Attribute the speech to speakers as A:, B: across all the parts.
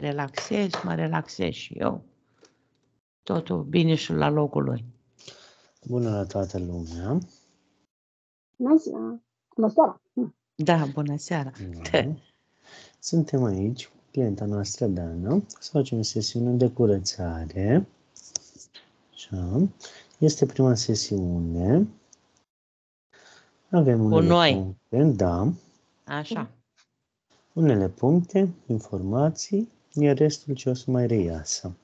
A: relaxezi, mă relaxez și eu. Totul bine și la locul lui.
B: Bună la toată lumea!
C: Bună seara! Bună seara!
A: Da, bună seara!
B: Da. Suntem aici cu clienta noastră, Dana, să facem o sesiune de curățare. Așa. Este prima sesiune. Avem unele puncte, da.
A: Așa.
B: Unele puncte, informații, iar restul ce o să mai reiasă.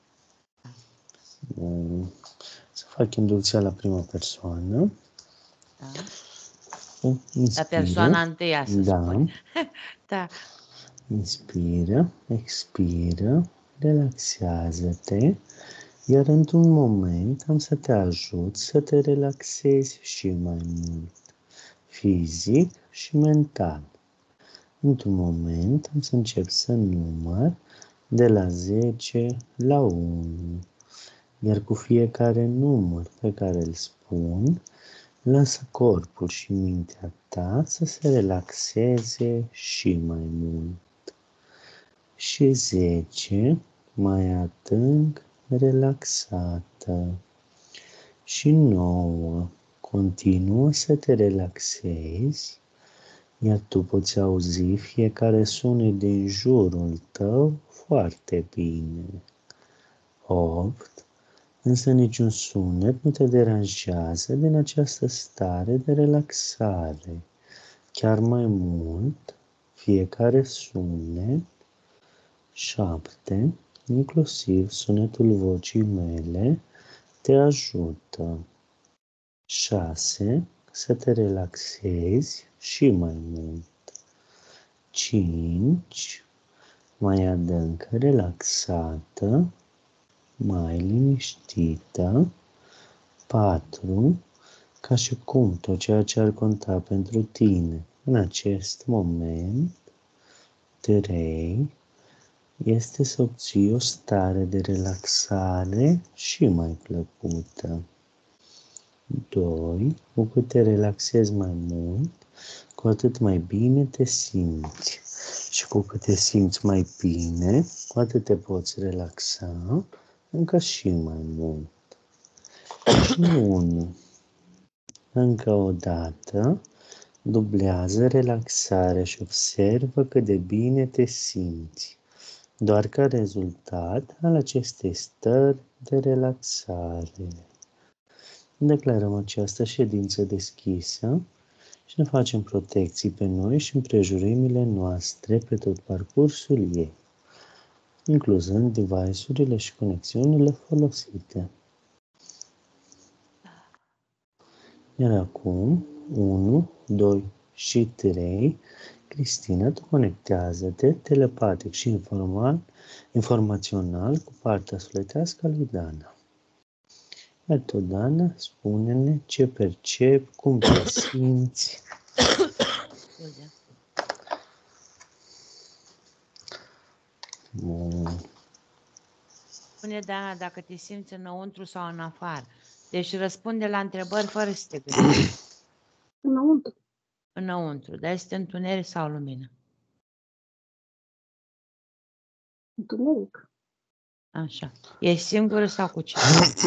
B: Să fac inducția la prima persoană.
A: Da.
B: Inspiră.
A: La persoana întâia, să spun. Da.
B: Inspiră, expiră, relaxează-te, iar într-un moment am să te ajut să te relaxezi și mai mult, fizic și mental. Într-un moment am să încep să număr de la 10 la 1, iar cu fiecare număr pe care îl spun, lasă corpul și mintea ta să se relaxeze și mai mult. Și 10, mai adânc, relaxată. Și 9, continuă să te relaxezi, iar tu poți auzi fiecare sunet din jurul tău foarte bine. 8, însă niciun sunet nu te deranjează din această stare de relaxare. Chiar mai mult, fiecare sunet, 7, inclusiv sunetul vocii mele, te ajută. 6, să te relaxezi și mai mult. 5, mai adânc relaxată, mai liniștită. 4, ca și cum tot ceea ce ar conta pentru tine în acest moment. 3, este să obții o stare de relaxare și mai plăcută. 2, cu cât te relaxezi mai mult, cu atât mai bine te simți. Și cu cât te simți mai bine, cu atât te poți relaxa încă și mai mult. 1. Încă o dată, dublează relaxarea și observă cât de bine te simți. Doar ca rezultat al acestei stări de relaxare. Declarăm această ședință deschisă și ne facem protecții pe noi și împrejurimile noastre pe tot parcursul ei, incluzând device-urile și conexiunile folosite. Iar acum, 1, 2 și 3, Cristina, tu conectează-te telepatic și informațional cu partea sufletească a lui Dana. Iar tu, Dana, spune-ne ce percepi, cum te simți.
A: Spune, Dana, dacă te simți înăuntru sau în afară. Deci răspunde la întrebări fără să te gândești.
C: Înăuntru.
A: Înăuntru, dar este întuneric sau lumină?
C: Întuneric.
A: Așa. Ești singură sau cu cine?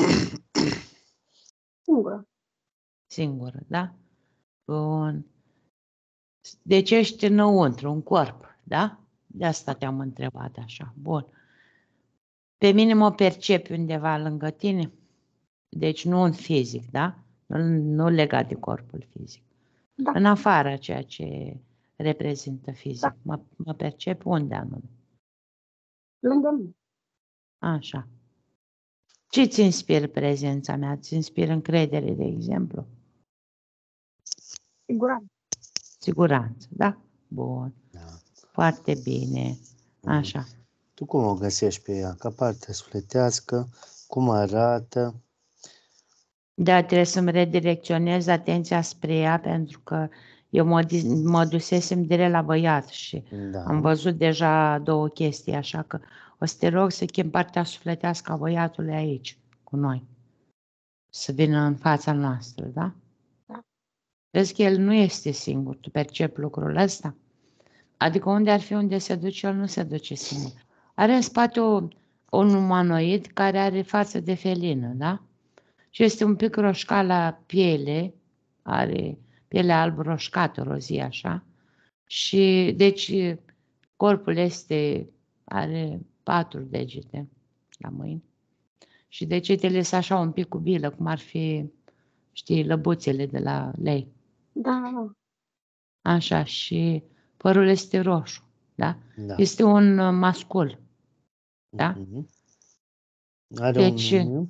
C: Singură.
A: Singură, da? Bun. Deci ești înăuntru, un corp, da? De asta te-am întrebat așa. Bun. Pe mine mă percepi undeva lângă tine? Deci nu în fizic, da? Nu legat de corpul fizic.
C: Da.
A: În afară ceea ce reprezintă fizic.
C: Da.
A: Mă percep unde anume?
C: Lângă mine.
A: Așa. Ce ți inspiră prezența mea? Ți inspiră încredere, de exemplu?
C: Siguranță.
A: Siguranță, da? Bun.
B: Da.
A: Foarte bine. Așa.
B: Tu cum o găsești pe ea? Ca parte sufletească? Cum arată?
A: Da, trebuie să-mi redirecționez atenția spre ea, pentru că eu mă dusesem direct la băiat și am văzut deja două chestii, așa că o să te rog să chem partea sufletească a băiatului aici, cu noi. Să vină în fața noastră, da?
C: Da.
A: Vezi că el nu este singur, tu percepi lucrul ăsta? Adică unde ar fi unde se duce, el nu se duce singur. Are în spate un umanoid care are față de felină, da? Și este un pic roșcat la piele, are pielea alb roșcată, rozie așa. Și deci corpul are 4 degete la mâini. Și degetele sunt așa un pic cu bilă, cum ar fi, știi, lăbuțele de la lei.
C: Da.
A: Așa, și părul este roșu, da?
B: Da.
A: Este un mascul, da?
B: Are
A: Deci,
B: un nume?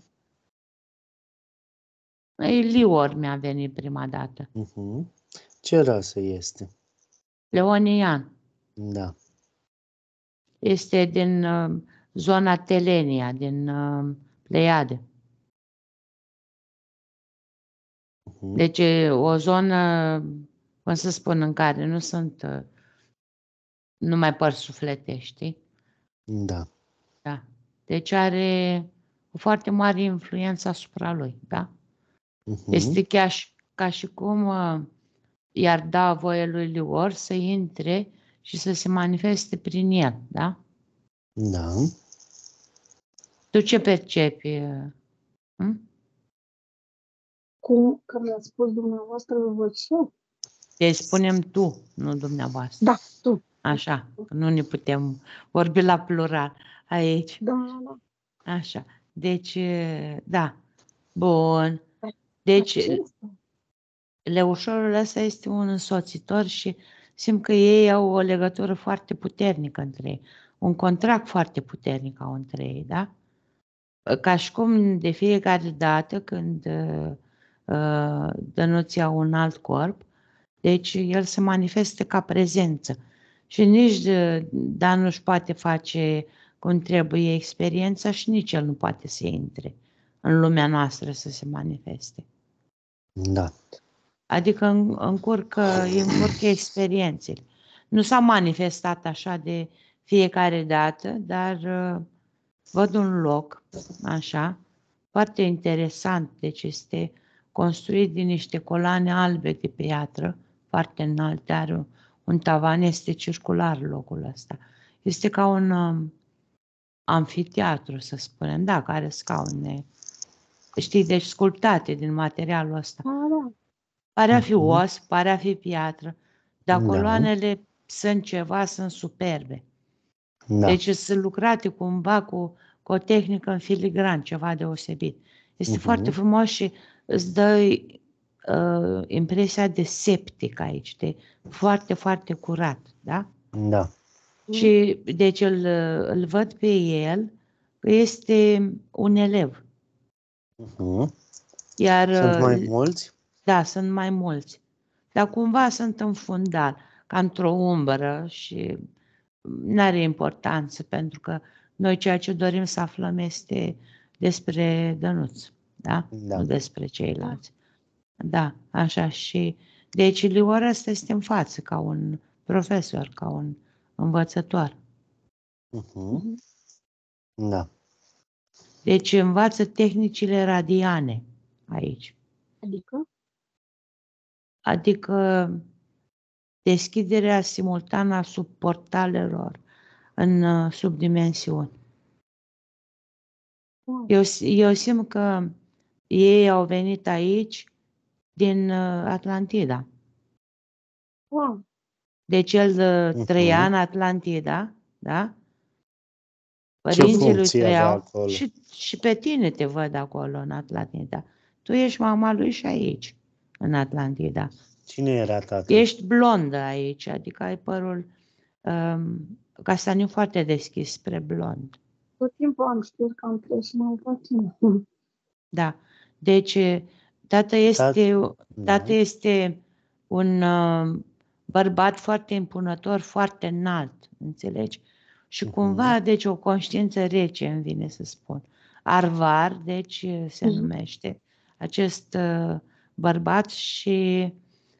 A: Lior mi-a venit prima dată.
B: Ce rasă este?
A: Leonian.
B: Da.
A: Este din zona Telenia, din Pleiade. Deci e o zonă, cum să spun, în care nu sunt numai păr suflete, știi?
B: Da.
A: Da. Deci are o foarte mare influență asupra lui, da? Este chiar ca și cum i-ar da voie lui Lior să intre și să se manifeste prin el, da?
B: Da.
A: Tu ce percepi?
C: Cum că mi-a spus dumneavoastră, vă ce?
A: Deci spunem tu, nu dumneavoastră.
C: Da, tu.
A: Așa, nu ne putem vorbi la plural aici.
C: Da.
A: Așa, deci, da, bun. Deci, Leușorul ăsta este un însoțitor și simt că ei au o legătură foarte puternică între ei, un contract foarte puternic au între ei, da? Ca și cum de fiecare dată când Dănuț ia un alt corp, deci el se manifestă ca prezență și nici Dan nu își poate face cum trebuie experiența și nici el nu poate să intre în lumea noastră să se manifeste.
B: Da.
A: Adică încurcă experiențele. Nu s-a manifestat așa de fiecare dată, dar văd un loc, așa, foarte interesant. Deci este construit din niște coloane albe de piatră, foarte înalte, are un tavan, este circular locul ăsta. Este ca un amfiteatru, să spunem, da, care scaune, știi, deci sculptate din materialul ăsta. Pare a fi os, pare a fi piatră, dar coloanele sunt superbe.
B: Da.
A: Deci sunt lucrate cumva cu o tehnică în filigran, ceva deosebit. Este foarte frumos și îți dă impresia de septic aici, de foarte, foarte curat, da?
B: Da.
A: Și deci îl văd pe el că este un elev. Iar,
B: sunt mai mulți?
A: Da, sunt mai mulți. Dar cumva sunt în fundal, ca într-o umbră și nu are importanță, pentru că noi ceea ce dorim să aflăm este despre Dănuț, da? Nu despre ceilalți. Da, așa și... Deci Lior ăsta este în față, ca un profesor, ca un învățător.
B: Da.
A: Deci învață tehnicile radiane aici. Adică deschiderea simultană a subportalelor în subdimensiuni. Eu simt că ei au venit aici din Atlantida. Deci el trăia în Atlantida, da? Părinții lui trăiau și pe tine te văd acolo în Atlantida. Tu ești mama lui și aici, în Atlantida.
B: Cine era tatăl?
A: Ești blondă aici, adică ai părul castaniu foarte deschis spre blond.
C: Tot timpul am știut că am trăit mai puțin.
A: Da. Deci, tată este un bărbat foarte impunător, foarte înalt, înțelegi? Și cumva, deci, o conștiință rece, îmi vine să spun. Arvar, deci, se numește acest bărbat și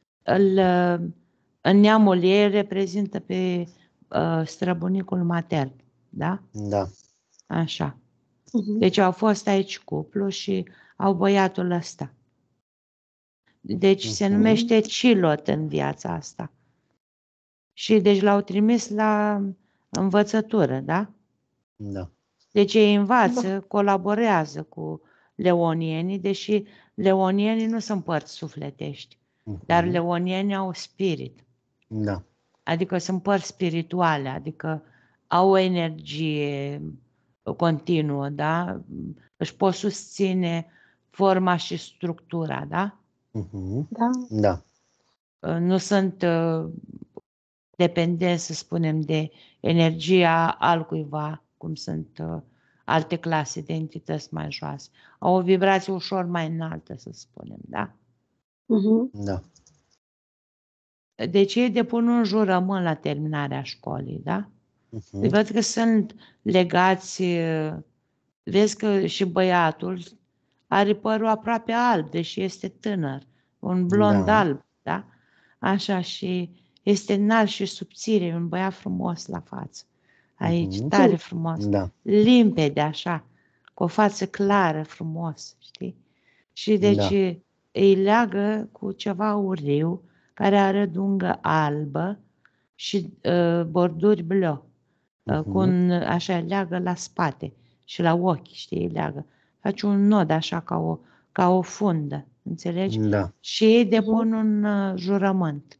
A: în neamul ei reprezintă pe străbunicul matern, da?
B: Da.
A: Așa. Deci au fost aici cuplu și au băiatul ăsta. Deci se numește Cilot în viața asta. Și deci l-au trimis la învățătură, da?
B: Da.
A: Deci ei învață, colaborează cu leonienii, deși leonienii nu sunt părți sufletești, dar leonienii au spirit.
B: Da.
A: Adică sunt părți spirituale, adică au o energie continuă, da? Își pot susține forma și structura, da?
C: Da.
B: Da.
A: Nu sunt dependenți, să spunem, de energia altcuiva, cum sunt alte clase de entități mai joase. Au o vibrație ușor mai înaltă, să spunem, da?
B: Da.
A: Deci ei depun un jurământ la terminarea școlii, da? Văd că sunt legați, vezi că și băiatul are părul aproape alb, deși este tânăr, un blond alb, da? Așa, și este înalt și subțire, e un băiat frumos la față. Aici, tare frumos, limpede așa, cu o față clară, frumos, știi? Și deci îi leagă cu ceva auriu, care are dungă albă și borduri bleu. Cu așa leagă la spate și la ochi, știi, leagă. Face un nod așa ca o fundă, înțelegi?
B: Da.
A: Și ei depun un jurământ.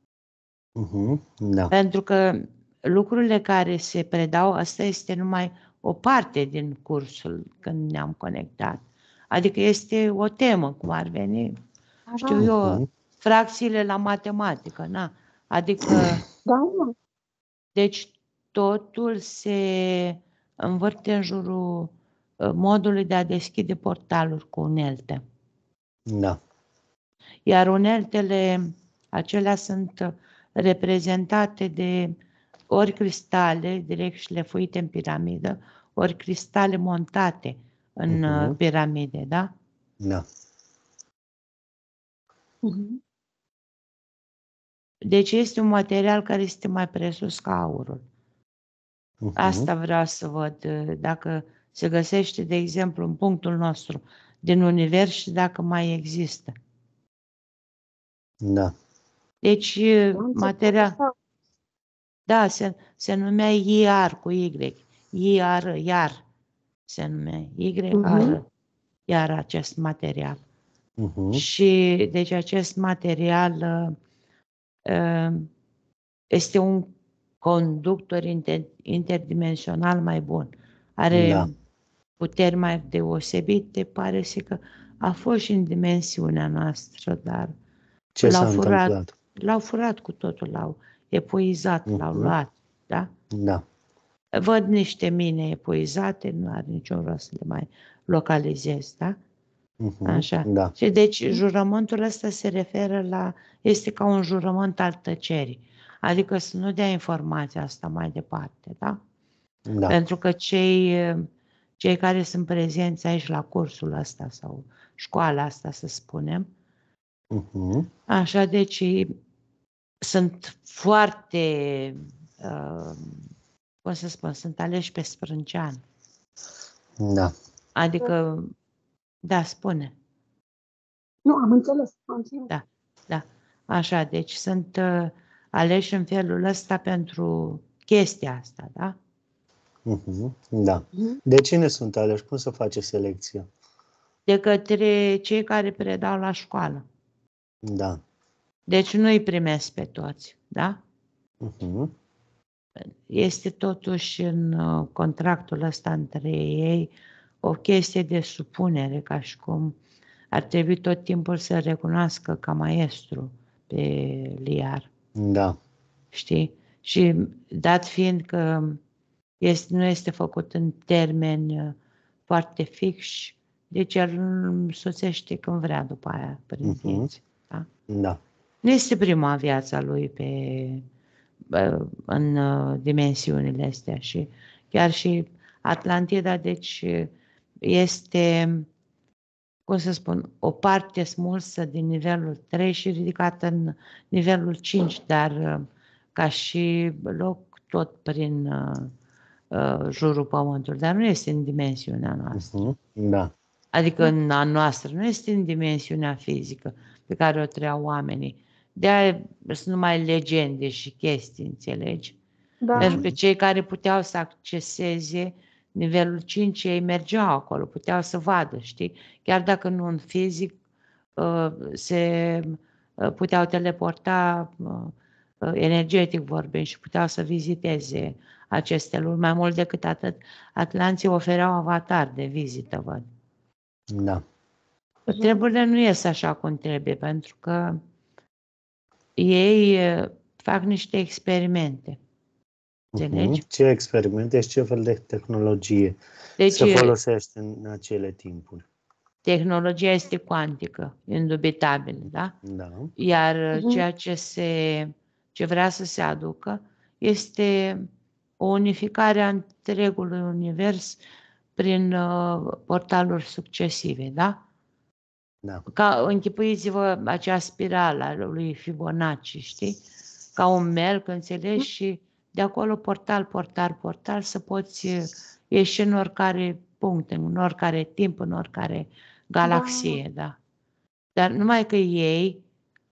B: Da.
A: Pentru că lucrurile care se predau, asta este numai o parte din cursul când ne-am conectat. Adică este o temă, cum ar veni, știu eu, fracțiile la matematică, na? Adică, deci totul se învârte în jurul modului de a deschide portaluri cu unelte.
B: Da.
A: Iar uneltele acelea sunt reprezentate de ori cristale direct șlefuite în piramidă, ori cristale montate în piramide, da?
B: Da.
A: Deci este un material care este mai presus ca aurul. Asta vreau să văd, dacă se găsește, de exemplu, în punctul nostru din univers și dacă mai există.
B: Da.
A: Deci, material... Da, se numea IR cu Y. IR, iar se numea. YR, iar acest material. Și, deci, acest material este un conductor interdimensional mai bun. Are puteri mai deosebite, pare că a fost și în dimensiunea noastră, dar
B: ce s-a întâmplat?
A: L-au furat cu totul, l-au epuizat, l-au luat, da?
B: Da.
A: Văd niște mine epuizate, nu are niciun rost să le mai localizez, da? Așa.
B: Da.
A: Și deci jurământul ăsta se referă la, este ca un jurământ al tăcerii. Adică să nu dea informația asta mai departe, da?
B: Da.
A: Pentru că cei care sunt prezenți aici la cursul ăsta sau școala asta, să spunem, așa, deci sunt foarte, cum să spun, sunt aleși pe sprâncean.
B: Da.
A: Adică, da, spune.
C: Nu, am înțeles.
A: Da, da. Așa, deci sunt aleși în felul ăsta pentru chestia asta, da?
B: Da. De cine sunt aleși? Cum să face selecția?
A: De către cei care predau la școală.
B: Da.
A: Deci nu îi primesc pe toți, da? Este totuși în contractul ăsta între ei o chestie de supunere, ca și cum ar trebui tot timpul să recunoască ca maestru pe Liar.
B: Da.
A: Știi? Și dat fiind că nu este făcut în termeni foarte fixi, deci el însoțește când vrea după aia prin vieți. Da?
B: Da.
A: Nu este prima viața lui în dimensiunile astea și chiar și Atlantida, deci este, cum să spun, o parte smulsă din nivelul 3 și ridicată în nivelul 5, dar ca și loc tot prin jurul Pământului, dar nu este în dimensiunea noastră.
B: Da.
A: Adică în a noastră, nu este în dimensiunea fizică pe care o trăiau oamenii. De-aia sunt numai legende și chestii, înțelegi?
C: Da.
A: Pentru că cei care puteau să acceseze nivelul 5 ei mergeau acolo, puteau să vadă, știi? Chiar dacă nu în fizic, se puteau teleporta energetic vorbind și puteau să viziteze aceste luni. Mai mult decât atât, atlanții ofereau avatar de vizită, văd.
B: Da.
A: Treburile nu ies așa cum trebuie, pentru că ei fac niște experimente. Înțelegi?
B: Ce experimente și ce fel de tehnologie
A: Deci,
B: se folosește în acele timpuri?
A: tehnologia este cuantică, indubitabil, da?
B: Da.
A: Iar ceea ce vrea să se aducă este o unificare a întregului univers prin portaluri succesive, da?
B: Da.
A: Ca, închipuiți-vă acea spirală a lui Fibonacci, știi? Ca un melc, înțelegi? Și de acolo portal, să poți ieși în oricare punct, în oricare timp, în oricare galaxie, da. Dar numai că ei,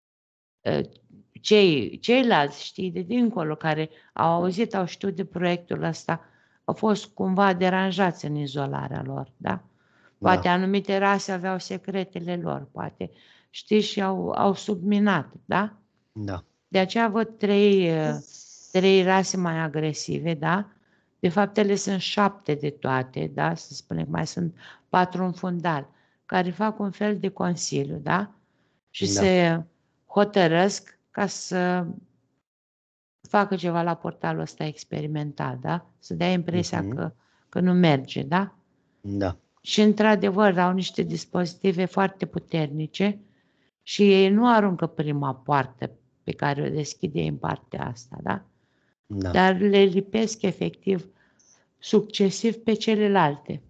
A: ceilalți, știi, de dincolo, care au auzit, au știut de proiectul ăsta, au fost cumva deranjați în izolarea lor, da? Poate anumite rase aveau secretele lor, poate, știi, și au subminat, da?
B: Da.
A: De aceea văd trei rase mai agresive, da? De fapt, ele sunt 7 de toate, da? Să spunem că mai sunt 4 în fundal, care fac un fel de consiliu, da? Și se hotărăsc ca să facă ceva la portalul ăsta experimental, da? Să dea impresia că nu merge, da?
B: Da.
A: Și într-adevăr au niște dispozitive foarte puternice și ei nu aruncă prima poartă pe care o deschide în partea asta, da?
B: Da.
A: Dar le lipesc efectiv succesiv pe celelalte.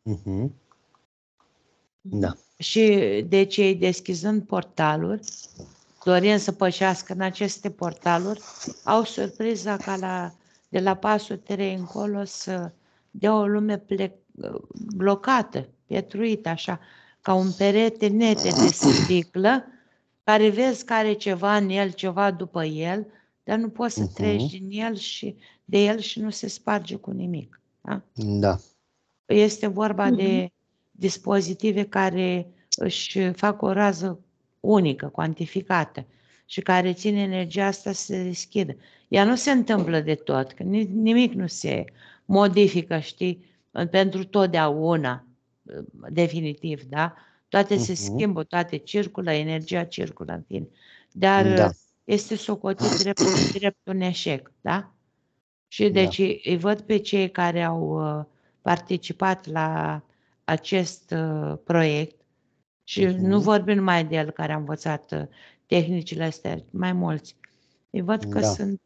B: Da.
A: Și deci ei deschizând portaluri, dorind să pășească în aceste portaluri, au surpriza ca de la pasul 3 încolo să dea o lume blocată, pietruită, așa, ca un perete nete de sticlă, care vezi că are ceva în el, ceva după el, dar nu poți să treci din el și de el și nu se sparge cu nimic. Da?
B: Da.
A: Este vorba de dispozitive care își fac o rază unică, cuantificată și care țin energia asta să se deschidă. Ea nu se întâmplă de tot, că nimic nu se modifică, știi, pentru totdeauna, definitiv, da? Toate se schimbă, toate circulă, energia circulă, în fine. Dar este socotit drept un eșec, da? Și deci îi văd pe cei care au participat la acest proiect și nu vorbim numai de el care a învățat tehnicile astea, mai mulți. Îi văd că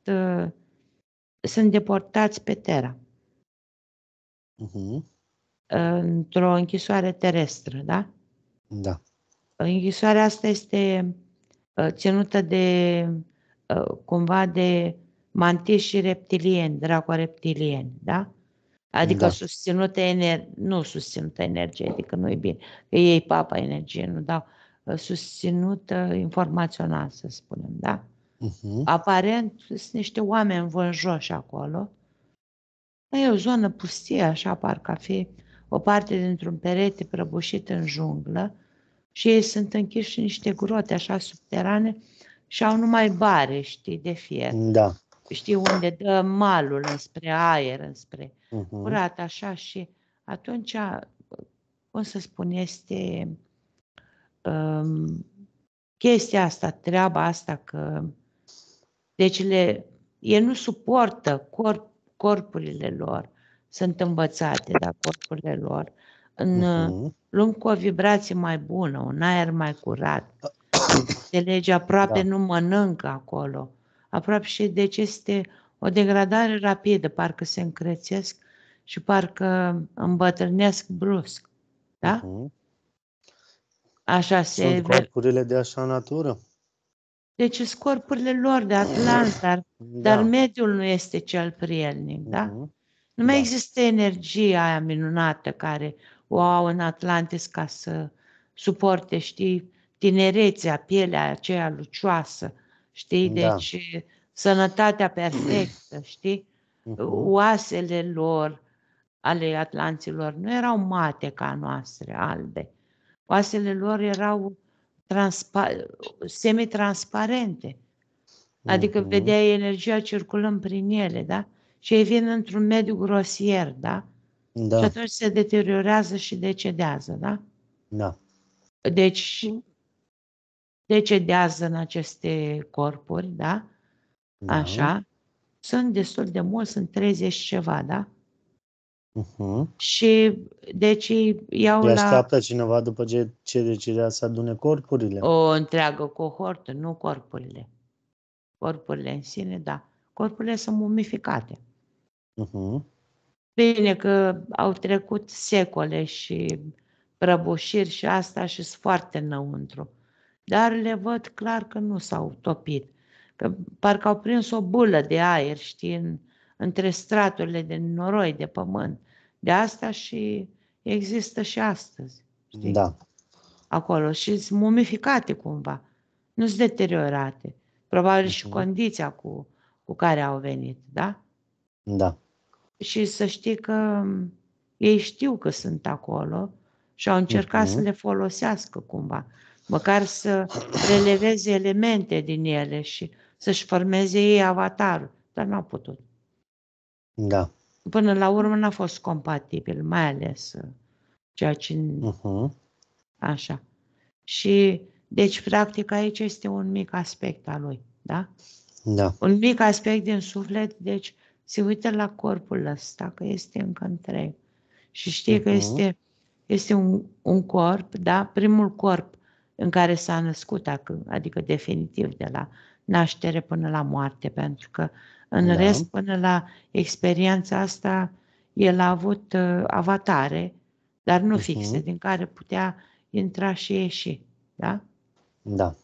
A: sunt deportați pe Terra. Într-o închisoare terestră, da?
B: Da.
A: Închisoarea asta este ținută de cumva de mantiși reptilieni, draco-reptilieni, da? Adică susținută nu susținută energetică, nu e bine, că ei papa energie, nu dau, susținută informațional, să spunem, da? Aparent sunt niște oameni vânjoși acolo. E o zonă pustie, așa, parcă a fi o parte dintr-un perete prăbușit în junglă și ei sunt închiși în niște grote așa subterane și au numai bare, știi, de fier.
B: Da.
A: Știi, unde dă malul înspre aer, înspre curat, așa, și atunci, cum să spun, este chestia asta, treaba asta, că deci ei nu suportă corpurile lor, sunt învățate, da, corpurile lor, în luăm cu o vibrație mai bună, un aer mai curat, înțelegi, aproape nu mănâncă acolo, aproape, și deci este o degradare rapidă, parcă se încrețesc și parcă îmbătrânesc brusc, da? Așa
B: Sunt corpurile de așa natură?
A: Deci sunt corpurile lor de Atlant, dar mediul nu este cel prielnic, da? Nu mai există energia aia minunată care o au în Atlantis ca să suporte, știi, tinerețea, pielea aceea lucioasă, știi, deci sănătatea perfectă, știi, oasele lor, ale atlanților nu erau mate ca noastre, albe. Oasele lor erau semi-transparente. Adică vedeai energia circulând prin ele, da? Și ei vin într-un mediu grosier, da?
B: Da.
A: Și atunci se deteriorează și decedează, da?
B: Da.
A: Deci decedează în aceste corpuri, da?
B: Da.
A: Așa. Sunt destul de mulți, sunt 30 ceva, da? Și deci iau
B: Îi
A: la
B: așteaptă cineva după ce decide să adune corpurile?
A: o întreagă cohortă, nu corpurile. Corpurile în sine, da. Corpurile sunt mumificate. Bine că au trecut secole și prăbușiri și asta și sunt foarte înăuntru. Dar le văd clar că nu s-au topit. Că parcă au prins o bulă de aer, știi, între straturile de noroi, de pământ. De asta și există și astăzi. Știi?
B: Da.
A: Acolo și sunt mumificate cumva. Nu sunt deteriorate. Probabil și condiția cu care au venit, da?
B: Da.
A: Și să știi că ei știu că sunt acolo și au încercat să le folosească cumva. Măcar să releveze elemente din ele și să-și formeze ei avatarul. Dar n-au putut.
B: Da.
A: Până la urmă n-a fost compatibil, mai ales ceea ce... Așa. Și, deci, practic, aici este un mic aspect al lui, da?
B: Da.
A: Un mic aspect din suflet, deci se uită la corpul ăsta, că este încă întreg. Și știe că este un corp, da? Primul corp în care s-a născut, adică definitiv de la naștere până la moarte, pentru că în rest, până la experiența asta, el a avut avatare, dar nu fixe, din care putea intra și ieși, da?
B: Da.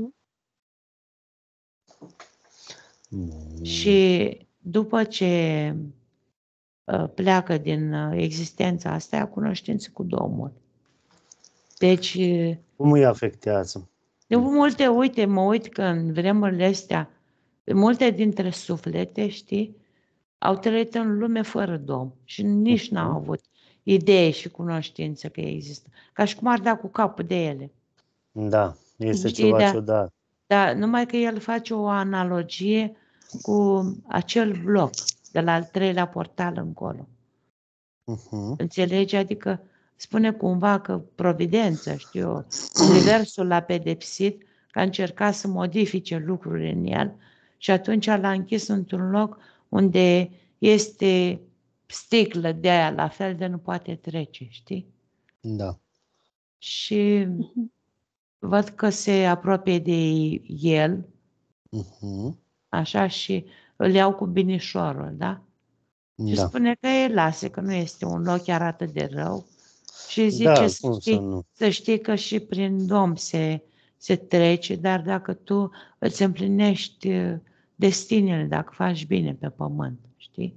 A: Și după ce pleacă din existența asta, a cunoștință cu Domnul. Deci...
B: Cum îi afectează?
A: De multe, uite, mă uit că în vremurile astea, multe dintre suflete, știi, au trăit în lume fără Domn și nici n-au avut idee și cunoștință că există. Ca și cum ar da cu capul de ele.
B: Da, este
A: Știi,
B: ceva ciudat.
A: Da, numai că el face o analogie cu acel bloc de la al 3-lea portal încolo. Înțelegi? Adică spune cumva că providența, știu eu, universul l-a pedepsit, că a încercat să modifice lucruri în el și atunci l-a închis într-un loc unde este sticlă de aia, la fel de nu poate trece, știi?
B: Da.
A: Și văd că se apropie de el, așa, și îl iau cu binișorul, da? Și spune că îi lase, că nu este un loc chiar atât de rău. Și zice să știi că și prin Domn se trece, dar dacă tu îți împlinești destinele, dacă faci bine pe pământ, știi?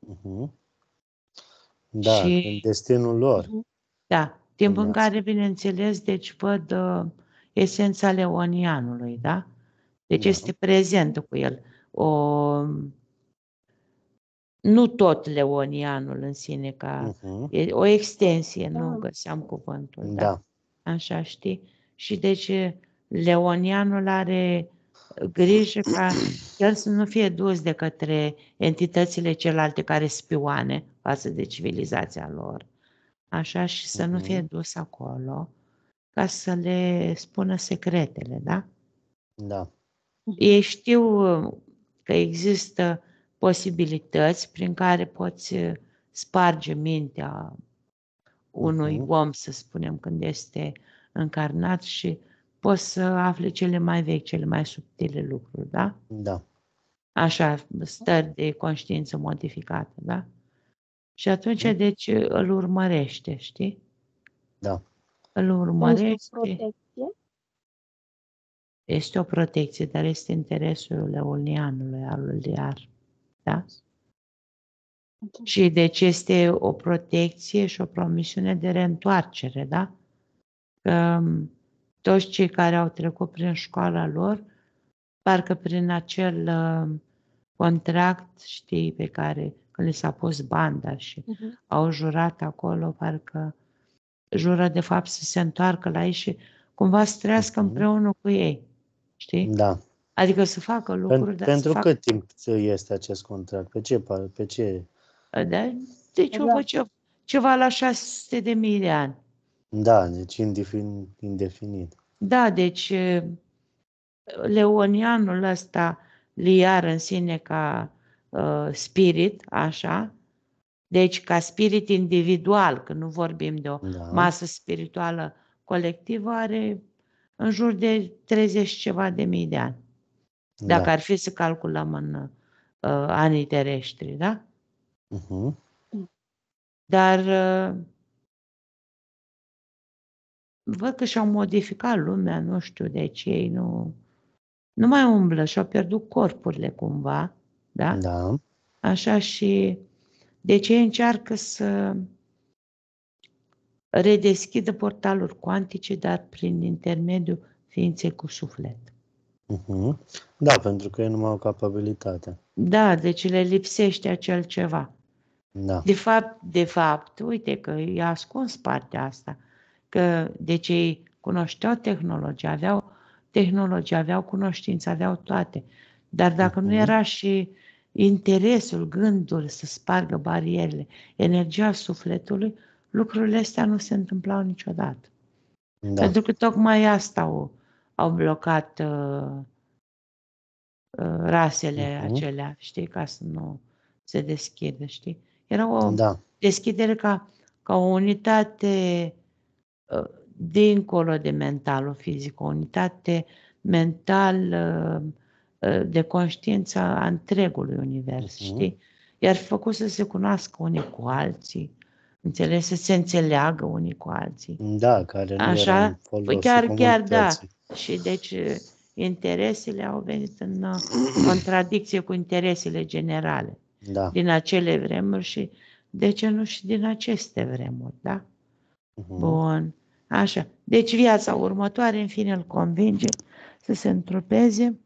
B: Da, și, în destinul lor.
A: Da, timp în care, bineînțeles, deci văd esența leonianului, da? Deci este prezentă cu el. Nu tot leonianul în sine, ca e o extensie, nu găseam cuvântul. Da? Așa, știi? Și deci leonianul are grijă ca el să nu fie dus de către entitățile celelalte care spioane față de civilizația lor. Așa, și să nu fie dus acolo ca să le spună secretele, da?
B: Da.
A: Ei știu că există posibilități prin care poți sparge mintea unui om, să spunem, când este încarnat și poți să afli cele mai vechi, cele mai subtile lucruri, da?
B: Da.
A: Așa, stări de conștiință modificată, da? Și atunci, deci, îl urmărește, știi?
B: Da.
A: Îl urmărește. Este o protecție, dar este interesul leonianului, al lui Iar. Da? Și deci este o protecție și o promisiune de reîntoarcere, da? Că toți cei care au trecut prin școala lor, parcă prin acel contract, știi, pe care când li s-a pus banda și au jurat acolo, parcă jură de fapt să se întoarcă la ei și cumva să trăiască împreună cu ei, știi?
B: Da.
A: Adică să facă lucruri, dar
B: Pentru
A: să facă...
B: cât timp este acest contract? Pe ce?
A: Da? Deci eu văd ceva la 600.000 de ani.
B: Da, deci indefinit.
A: Da, deci leonianul ăsta, liar în sine ca spirit, așa, deci ca spirit individual, că nu vorbim de o masă spirituală colectivă, are în jur de 30 ceva de mii de ani. Dacă ar fi să calculăm în anii terestri, da? Dar văd că și-au modificat lumea, nu știu, deci ei nu mai umblă și-au pierdut corpurile cumva, da?
B: Da.
A: Așa și deci ei încearcă să redeschidă portaluri cuantice, dar prin intermediul ființei cu suflet.
B: Da, pentru că ei nu mai au capabilitatea.
A: Da, deci le lipsește acel ceva.
B: Da.
A: De fapt, uite că i-a ascuns partea asta, că deci ei cunoșteau tehnologie, aveau cunoștință, aveau toate, dar dacă nu era și interesul, gândul să spargă barierele, energia sufletului, lucrurile astea nu se întâmplau niciodată.
B: Da.
A: Pentru că tocmai asta au blocat rasele acelea, știi, ca să nu se deschidă, știi? Era o deschidere ca o unitate dincolo de mentalul fizic, o unitate mental de conștiință a întregului univers, știi? Iar făcut să se cunoască unii cu alții, înțeles, să se înțeleagă unii cu alții.
B: Da, care nu era în folosul
A: chiar da. Și deci interesele au venit în contradicție cu interesele generale din acele vremuri și de ce nu și din aceste vremuri, da? Bun. Așa. Deci viața următoare, în fine, îl convinge să se întrupeze.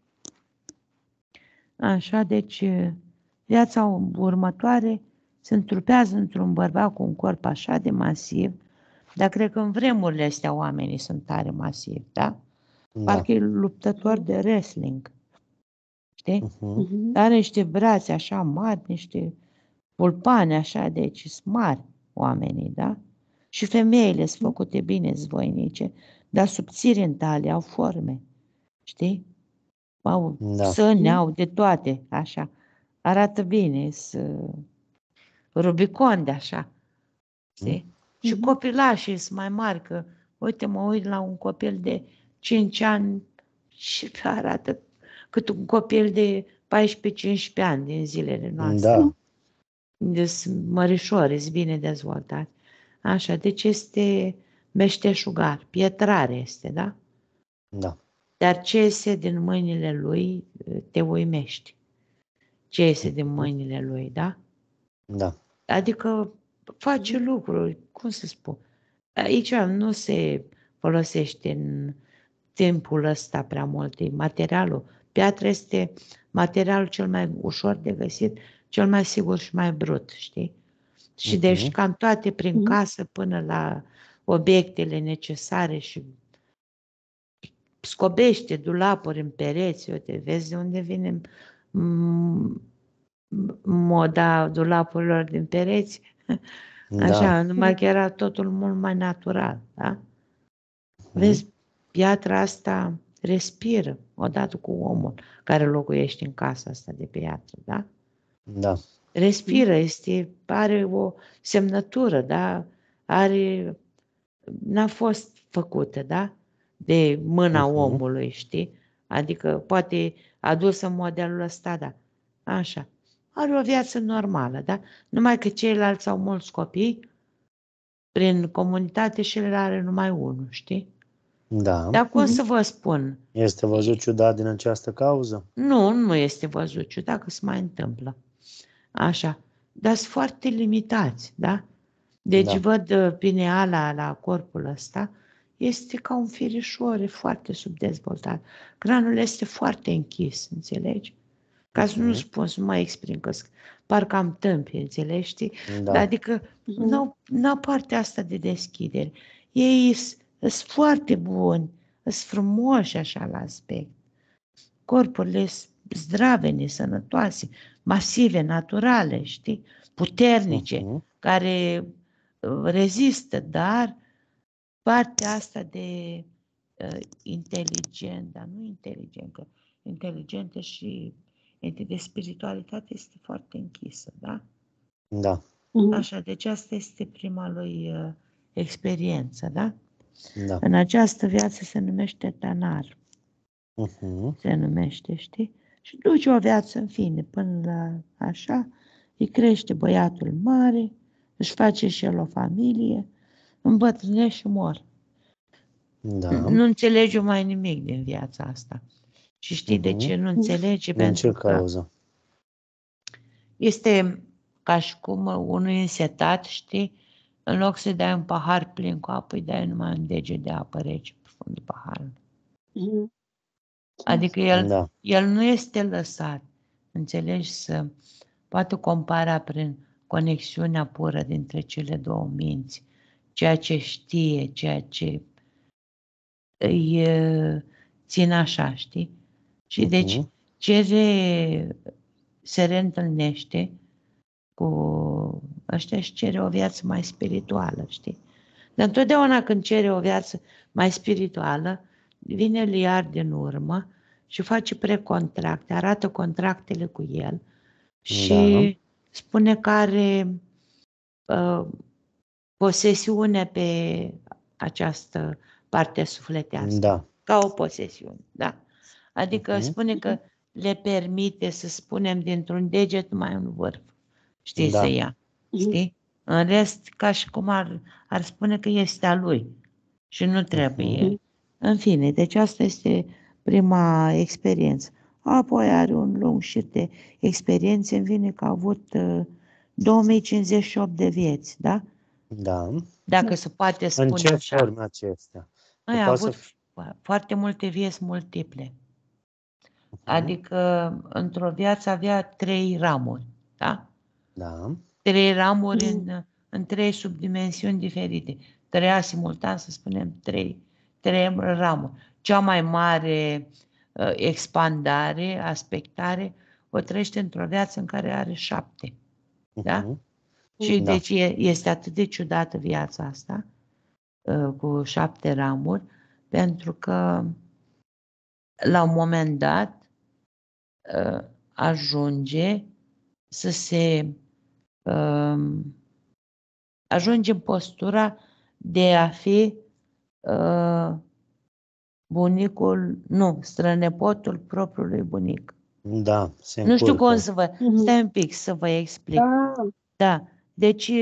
A: Așa, deci viața următoare se întrupează într-un bărbat cu un corp așa de masiv, dar cred că în vremurile astea oamenii sunt tare masivi, da? Parcă e luptător de wrestling, știi? Are niște brațe așa mari, niște pulpane așa, deci sunt mari oamenii, da? Și femeile sunt făcute bine, zvoinice, dar subțiri în talie, au forme, știi? Au sâni, au de toate, așa. Arată bine, sunt rubiconde, așa, știi? Și copilașii sunt mai mari, că, uite, mă uit la un copil de 5 ani și arată cât un copil de 14-15 ani din zilele noastre.
B: Da.
A: Deci mărișori, sunt bine dezvoltat. Așa, deci este meșteșugar, pietrare este, da?
B: Da.
A: Dar ce iese din mâinile lui, te uimești. Ce iese din mâinile lui, da?
B: Da.
A: Adică face lucruri, cum să spun. Aici nu se folosește în timpul ăsta prea mult materialul. Piatra este materialul cel mai ușor de găsit, cel mai sigur și mai brut, știi? Și deci cam toate prin casă până la obiectele necesare și scobește dulapuri în pereți, uite, vezi de unde vine moda dulapurilor din pereți? Așa, numai că era totul mult mai natural, da? Vezi, piatra asta respiră odată cu omul care locuiește în casa asta de piatră, da?
B: Da.
A: Respiră, are o semnătură, da? N-a fost făcută, da? De mâna omului, știi? Adică poate adusă în modelul ăsta, da. Așa. Are o viață normală, da? Numai că ceilalți au mulți copii prin comunitate și el are numai unul, știi?
B: Da.
A: Dar cum să vă spun?
B: Este văzut ciudat din această cauză?
A: Nu este văzut ciudat, că se mai întâmplă. Așa. Dar sunt foarte limitați, da? Deci văd pineala la corpul ăsta, este ca un firișor, e foarte subdezvoltat. Cranul este foarte închis, înțelegi? Ca să nu spun, să nu mă exprim, că parcă am tâmpi, înțelegi, știi?
B: Da.
A: Adică n-au partea asta de deschidere. Ei sunt foarte buni, sunt frumoși așa la aspect. Corpurile sunt zdravene, sănătoase, masive, naturale, știi? Puternice, care rezistă, dar partea asta de inteligent, dar nu inteligent, că inteligentă și de spiritualitate este foarte închisă, da?
B: Da.
A: Așa, deci asta este prima lui experiență, da?
B: Da.
A: În această viață se numește tanar. Se numește, știi? Și duce o viață, în fine, până la așa, îi crește băiatul mare, își face și el o familie, îmbătrânește și mor.
B: Da.
A: Nu înțelege mai nimic din viața asta. Și știi de ce nu înțelege?
B: Din ce
A: Pentru că
B: cauză?
A: este ca și cum unul însetat, știi? În loc să dai un pahar plin cu apă, îi dai numai un deget de apă rece pe fundul paharului. Adică el nu este lăsat, înțelegi, să poată compara prin conexiunea pură dintre cele două minți, ceea ce știe, ceea ce îi țin așa, știi? Și deci se reîntâlnește cu ăștia și cere o viață mai spirituală, știi? Dar întotdeauna când cere o viață mai spirituală, vine liar din urmă și face precontracte, arată contractele cu el și spune că are posesiune pe această parte sufletească.
B: Da.
A: Ca o posesiune, da. Adică spune că le permite să spunem dintr-un deget numai un vârf, știi, să ia, știi? În rest, ca și cum ar spune că este a lui și nu trebuie. În fine, deci asta este prima experiență. Apoi are un lung șir de experiențe, îmi vine că a avut 2058 de vieți, da?
B: Da.
A: Dacă se poate spune
B: în ce
A: așa.
B: forme acestea?
A: A avut foarte multe vieți multiple. Adică într-o viață avea 3 ramuri, da?
B: Da.
A: 3 ramuri în 3 subdimensiuni diferite. Trăia simultan, să spunem, 3 ramuri. Cea mai mare expandare, aspectare, o trăiește într-o viață în care are 7. Da? Și deci este atât de ciudată viața asta, cu 7 ramuri, pentru că la un moment dat ajunge să se ajunge în postura de a fi strănepotul propriului bunic.
B: Da,
A: nu știu cum să vă... Stai un pic să vă explic. Da. Deci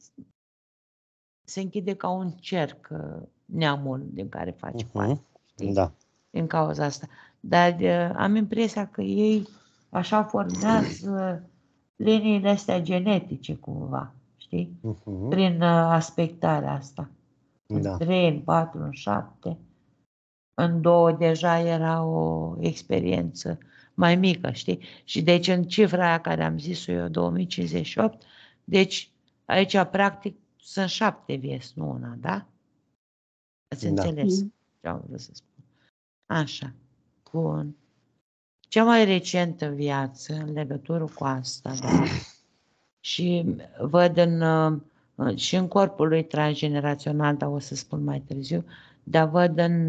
A: se închide ca un cerc neamul din care face parte.
B: Da.
A: Din cauza asta. Dar am impresia că ei așa formează liniile astea genetice cumva, știi? Prin aspectarea asta. În 3, în 4, în 7. În 2 deja era o experiență mai mică, știi? Și deci în cifra aia care am zis-o eu, 2058, deci aici practic sunt 7 vieți, nu una, da? Ați înțeles ce am vrut să spun. Așa. Bun. Cea mai recentă viață în legătură cu asta, da? Și văd și în corpul lui transgenerațional, dar o să spun mai târziu, dar văd în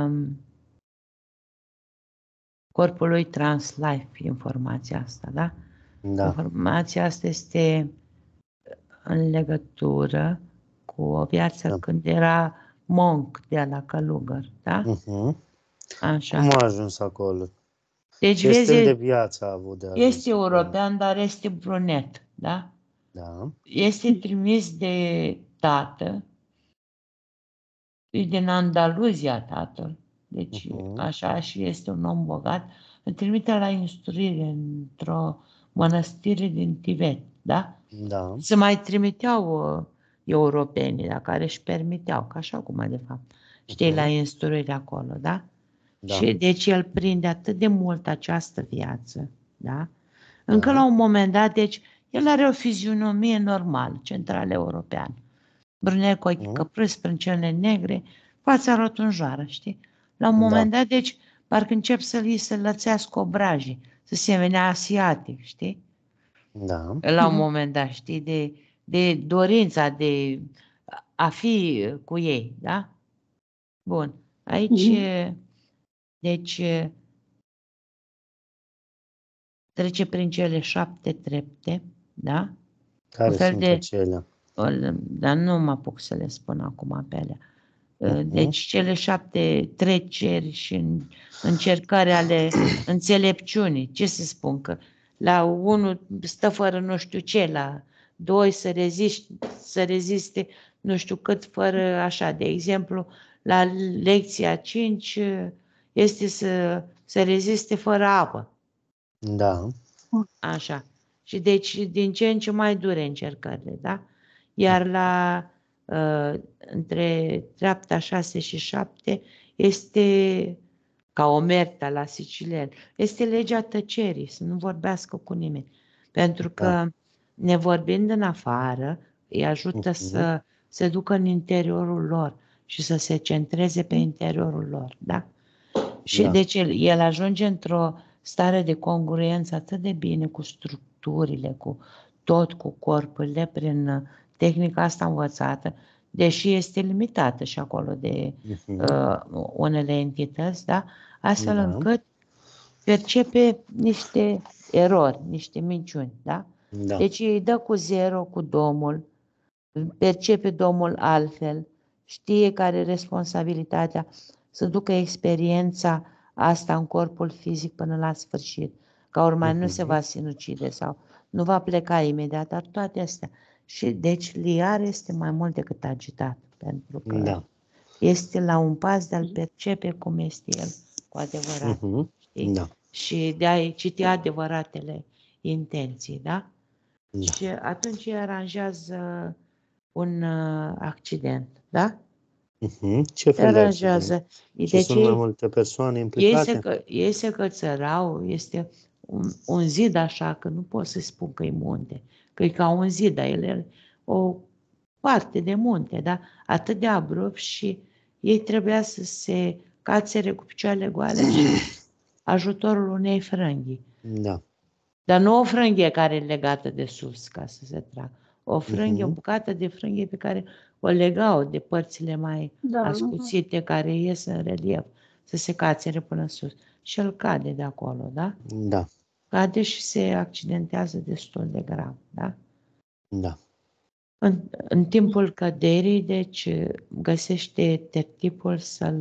A: corpul lui Translife informația asta, da?
B: Da.
A: Informația asta este în legătură cu o viață când era monk de la călugăr, da? Așa.
B: Cum a ajuns acolo?
A: Deci,
B: ce stil de viață a avut de ajuns?
A: Este european, dar este brunet, da?
B: Da.
A: Este trimis de tată, e din Andaluzia tatăl, deci așa, și este un om bogat, îl trimite la instruire într-o mănăstire din Tibet, da?
B: Da.
A: Se mai trimiteau europenii, da, care își permiteau, ca așa cum de fapt, știi, la instruire acolo, da? Și deci el prinde atât de mult această viață, da? Încă la un moment dat, deci El are o fizionomie normală, central europeană. Brunet cu ochii căprâși, sprâncene negre, fața rotunjoară, știi? La un moment dat, deci, parcă încep să-i se lățească obrajii, să se venea asiatic, știi?
B: Da.
A: La un moment dat, știi? De dorința de a fi cu ei, da? Bun. Aici, deci, trece prin cele 7 trepte, da?
B: Care sunt acelea?
A: Dar nu mă apuc să le spun acum pe alea. Deci cele 7 treceri și încercări ale înțelepciunii. Ce să spun? Că la 1 stă fără nu știu ce, la 2 să reziste nu știu cât fără așa. De exemplu, la lecția 5 este să reziste fără apă.
B: Da.
A: Așa. Și deci din ce în ce mai dure încercările, da? Iar la între treapta 6 și 7 este ca omerta la sicilian. Este legea tăcerii, să nu vorbească cu nimeni. Pentru că nevorbind în afară, îi ajută să se ducă în interiorul lor și să se centreze pe interiorul lor, da? Și deci el ajunge într-o stare de congruență atât de bine cu structurile, cu tot, cu corpurile, prin tehnica asta învățată, deși este limitată și acolo de unele entități, da? Astfel încât percepe niște erori, niște minciuni, da? Deci îi dă cu 0, cu domul, percepe domul altfel, știe care e responsabilitatea să ducă experiența asta în corpul fizic până la sfârșit. Ca urmare nu se va sinucide sau nu va pleca imediat, dar toate astea. Și deci Liar este mai mult decât agitat, pentru că este la un pas de a-l percepe cum este el cu adevărat. Și de a-i citi adevăratele intenții, da? Și atunci îi aranjează un accident, da?
B: Ce fel de accident? Și sunt mai multe persoane implicate?
A: Ei se cățărau, este un zid așa, că nu pot să spun că e munte, că e ca un zid, dar el e o parte de munte, da? Atât de abrupt și ei trebuia să se cațere cu picioarele goale și ajutorul unei frânghii.
B: Da.
A: Dar nu o frânghie care e legată de sus ca să se tragă. O frânghie, o bucată de frânghie pe care o legau de părțile mai ascuțite care ies în relief, să se cațere până sus. Și el cade de acolo, da?
B: Da.
A: Cade și se accidentează destul de grav, da?
B: Da.
A: În timpul căderii, deci, găsește tertipul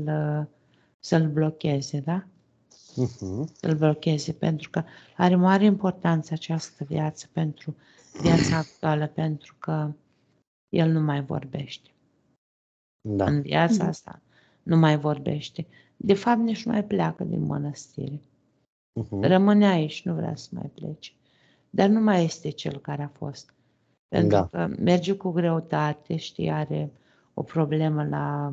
A: să-l blocheze, da? Să-l blocheze, pentru că are mare importanță această viață pentru viața actuală, pentru că el nu mai vorbește.
B: Da.
A: În viața asta nu mai vorbește. De fapt, nici nu mai pleacă din mănăstire. Rămâne aici, nu vrea să mai plece. Dar nu mai este cel care a fost. Pentru că merge cu greutate, știi, are o problemă la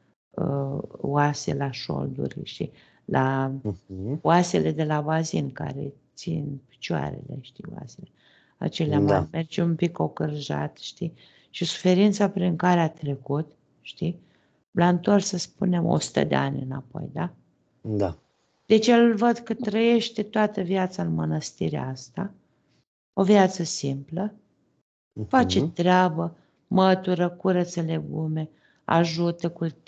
A: oase, la șolduri și la oasele de la bazin care țin picioarele, știi, oasele. Acelea mari, merge un pic ocărjat, știi? Și suferința prin care a trecut, știi? L-a întors, să spunem, 100 de ani înapoi, da?
B: Da.
A: Deci el văd că trăiește toată viața în mănăstirea asta, o viață simplă, face treabă, mătură, curăță legume, ajută,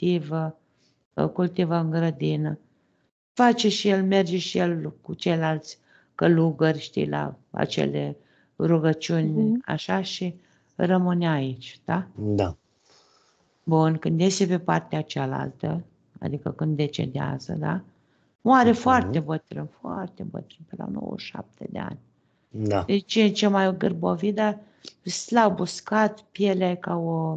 A: cultivă în grădină. Face și el, merge și el cu ceilalți călugări, știi, la acele rugăciuni, așa, și rămâne aici, da?
B: Da.
A: Bun, când iese pe partea cealaltă, adică când decedează, da? Moare foarte bătrân, pe la 97 de ani.
B: Da.
A: Deci ce mai gârbovit, dar slab uscat, pielea ca o,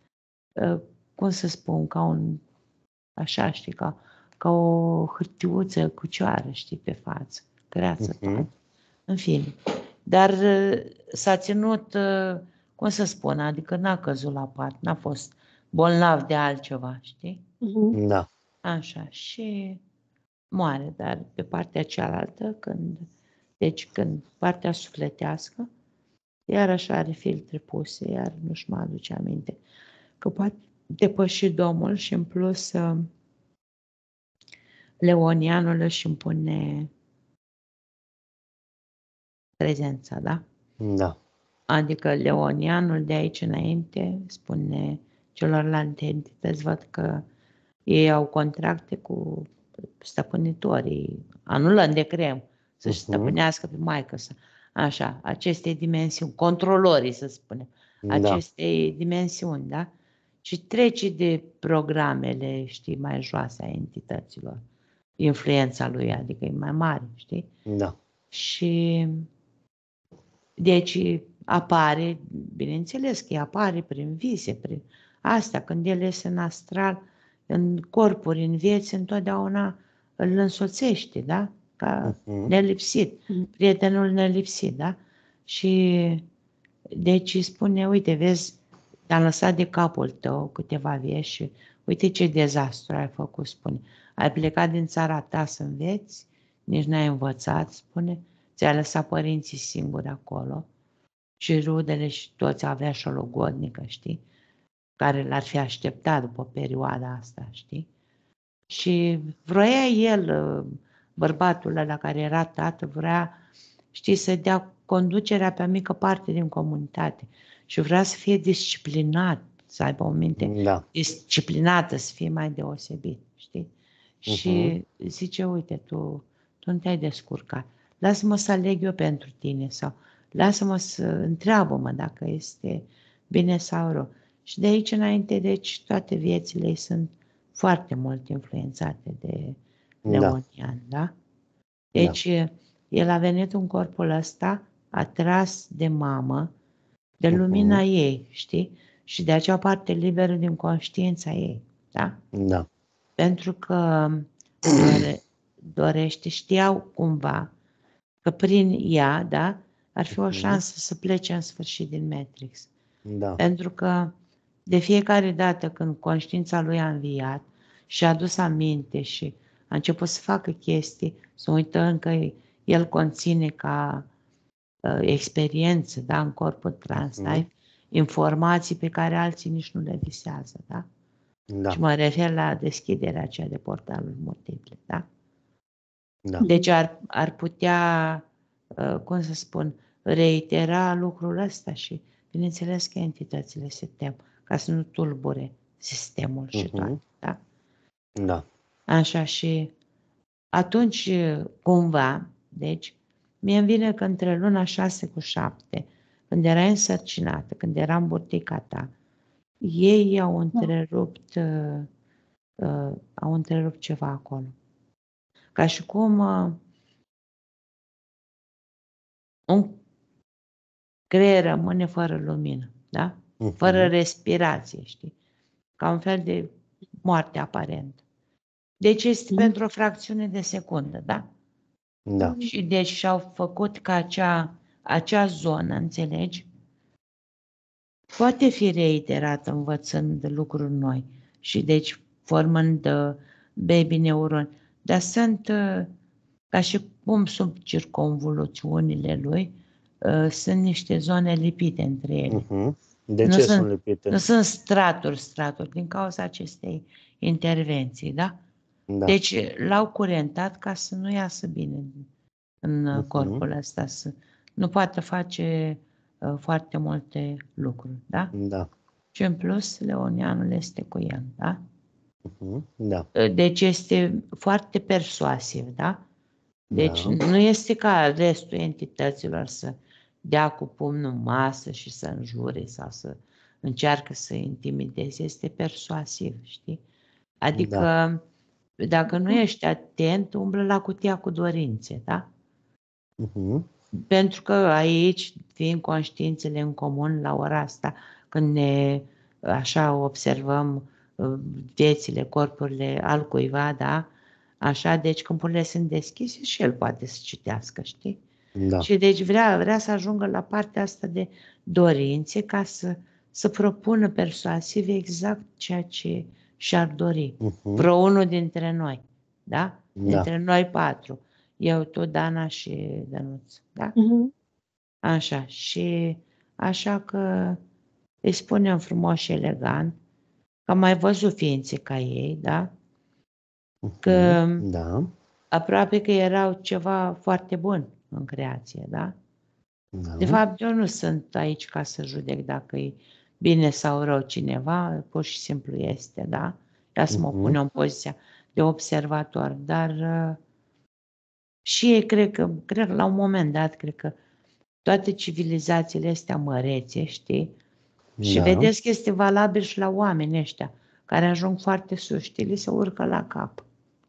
A: cum să spun, ca un, așa, știi, ca o hârtiuță cu cioară, știi, pe față, greață toată. În fine. Dar s-a ținut, cum să spun, adică n-a căzut la pat, n-a fost bolnav de altceva, știi?
B: Da.
A: Așa, și moare, dar pe partea cealaltă, când partea sufletească, iarăși are filtre puse, iar nu-și mai aduce aminte că poate depăși Domnul și în plus Leonianul își impune prezența, da?
B: Da.
A: Adică Leonianul de aici înainte spune celorlalte entități, văd că ei au contracte cu stăpânitorii, anulăm de crem, să-și stăpânească pe maică sa. Așa, aceste dimensiuni, controlorii, să spunem, aceste dimensiuni, da? Și trece de programele, știi, mai joase a entităților. Influența lui, adică e mai mare, știi?
B: Da.
A: Și deci apare, bineînțeles că apare prin vise, prin astea, când el iese în astral, în corpuri, în vieți, întotdeauna îl însoțește, da? Ca nelipsit, prietenul nelipsit, da? Și deci îi spune, uite, vezi, te-am lăsat de capul tău câteva vieți și uite ce dezastru ai făcut, spune. Ai plecat din țara ta să înveți, nici n-ai învățat, spune, ți-ai lăsat părinții singuri acolo și rudele și toți avea și o logodnică, știi? Care l-ar fi așteptat după perioada asta, știi? Și vroia el, bărbatul ăla care era tată, vrea, știi, să dea conducerea pe o mică parte din comunitate și vrea să fie disciplinat, să aibă o minte disciplinată, să fie mai deosebit, știi? Și zice, uite, tu nu te-ai descurcat, lasă-mă să aleg eu pentru tine sau lasă-mă să întreabă-mă dacă este bine sau rău. Și de aici înainte, deci, toate viețile ei sunt foarte mult influențate de Leonian, da? Deci, el a venit în corpul ăsta atras de mamă, de lumina ei, știi? Și de acea parte liberă din conștiința ei, da?
B: Da.
A: Pentru că dorește, știau cumva că prin ea, da, ar fi o șansă să plece în sfârșit din Matrix.
B: Da.
A: Pentru că de fiecare dată când conștiința lui a înviat și a adus aminte și a început să facă chestii, să uităm că el conține ca experiență, da, în corpul translife, informații pe care alții nici nu le visează, da?
B: Da.
A: Și mă refer la deschiderea aceea de portaluri multiple, da?
B: Da.
A: Deci ar putea, cum să spun, reitera lucrul ăsta și bineînțeles că entitățile se tem ca să nu tulbure sistemul și toate, da?
B: Da.
A: Așa, și atunci cumva, deci, mie îmi vine că între luna 6 cu 7, când erai însărcinată, când era în burtica ta, ei au întrerupt ceva acolo. Ca și cum un creier rămâne fără lumină, da? Fără respirație, știi? Ca un fel de moarte aparentă. Deci este pentru o fracțiune de secundă, da?
B: Da.
A: Și deci și-au făcut ca acea zonă, înțelegi? Poate fi reiterată învățând lucruri noi și deci formând baby neuroni, dar sunt ca și cum sub circumvoluțiunile lui sunt niște zone lipite între ele.
B: De ce sunt lipite?
A: Nu sunt straturi din cauza acestei intervenții, da?
B: Da.
A: Deci l-au curentat ca să nu iasă bine în corpul ăsta, să nu poată face foarte multe lucruri, da?
B: Da.
A: Și în plus, Leonianul este cu el, da?
B: Da.
A: Deci este foarte persuasiv, da? Deci nu este ca restul entităților să dea cu pumnul în masă și să înjure sau să încearcă să intimideze. Este persuasiv, știi? Adică dacă nu ești atent, umblă la cutia cu dorințe, da? Pentru că aici, fiind conștiințele în comun la ora asta, când ne așa observăm viețile, corpurile altcuiva, da? Așa, deci câmpurile sunt deschise și el poate să citească, știi?
B: Da.
A: Și deci vrea să ajungă la partea asta de dorințe ca să propună persuasiv exact ceea ce și-ar dori. Vreo unul dintre noi, da? Dintre noi 4. Eu, tu, Dana și Dănuț, da? Așa, și așa că îi spunem frumos și elegant că am mai văzut ființe ca ei, da? Că
B: Da.
A: aproape că erau ceva foarte bun în creație, da?
B: Da.
A: De fapt, eu nu sunt aici ca să judec dacă e bine sau rău cineva, pur și simplu este, da? Ca să mă pun în poziția de observator, dar și ei cred că la un moment dat, cred că toate civilizațiile astea mărețe, știi? Și vedeți că este valabil și la oamenii ăștia care ajung foarte sus, știi? Li se urcă la cap.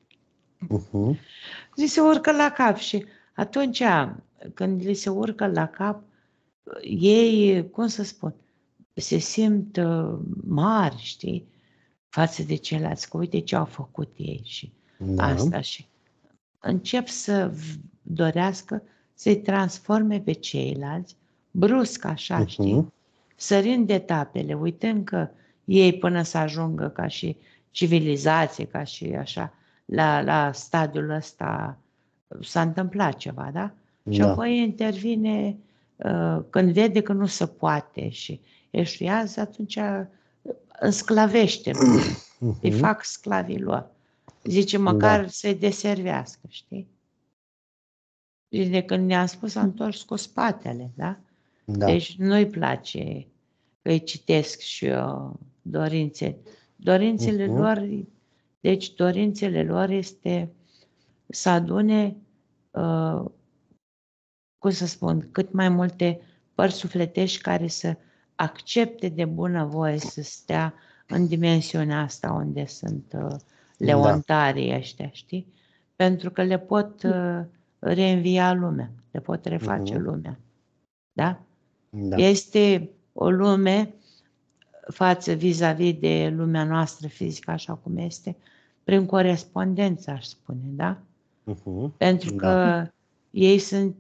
A: Li se urcă la cap și atunci când li se urcă la cap, ei, cum să spun, se simt mari, știi, față de ceilalți, că uite ce au făcut ei și asta și încep să dorească să-i transforme pe ceilalți brusc așa, știi, sărind etapele, uitând că ei până să ajungă ca și civilizație, ca și așa, la stadiul ăsta s-a întâmplat ceva, da? Și apoi intervine când vede că nu se poate și eșuează, atunci însclavește, îi fac sclavii lor. Zice măcar să-i deservească, știi? Și de când ne-am spus, am întors cu spatele, da? Deci nu-i place că îi citesc și eu dorințele lor, deci dorințele lor este să adune cum să spun, cât mai multe părți sufletești care să accepte de bunăvoie să stea în dimensiunea asta unde sunt leontarii ăștia, știi? Pentru că le pot reînvia lumea, le pot reface lumea. Da? Este o lume față vis-a-vis de lumea noastră fizică așa cum este, prin corespondență, aș spune, da? Pentru că ei sunt,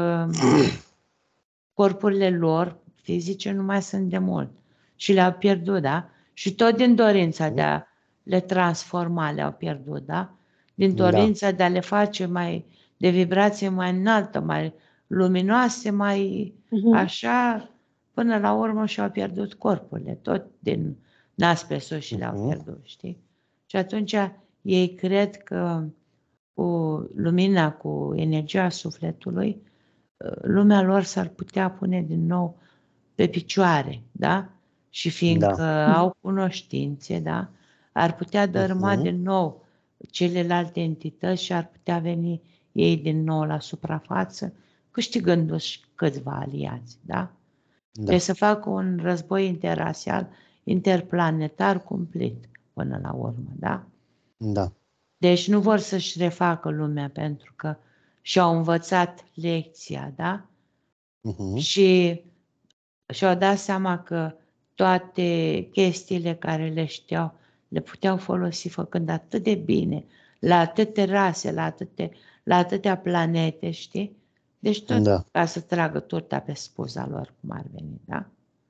A: corpurile lor fizice nu mai sunt de mult și le-au pierdut, da? Și tot din dorința de a le transforma le-au pierdut, da? Din dorința de a le face mai, de vibrație mai înaltă, mai luminoase, mai așa, până la urmă și-au pierdut corpurile, tot din nas pe sus și le-au pierdut, știi? Și atunci ei cred că cu lumina, cu energia sufletului, lumea lor s-ar putea pune din nou pe picioare, da? Și fiindcă au cunoștințe, da? Ar putea dărâma din nou celelalte entități și ar putea veni ei din nou la suprafață, câștigându-și câțiva aliați, da? Deci să facă un război interrasial, interplanetar cumplit până la urmă, da? Deci nu vor să-și refacă lumea pentru că și-au învățat lecția, da? Și și-au dat seama că toate chestiile care le știau le puteau folosi făcând atât de bine, la atâtea rase, la atâtea planete, știi? Deci tot ca să tragă turta pe spuza lor, cum ar veni, da?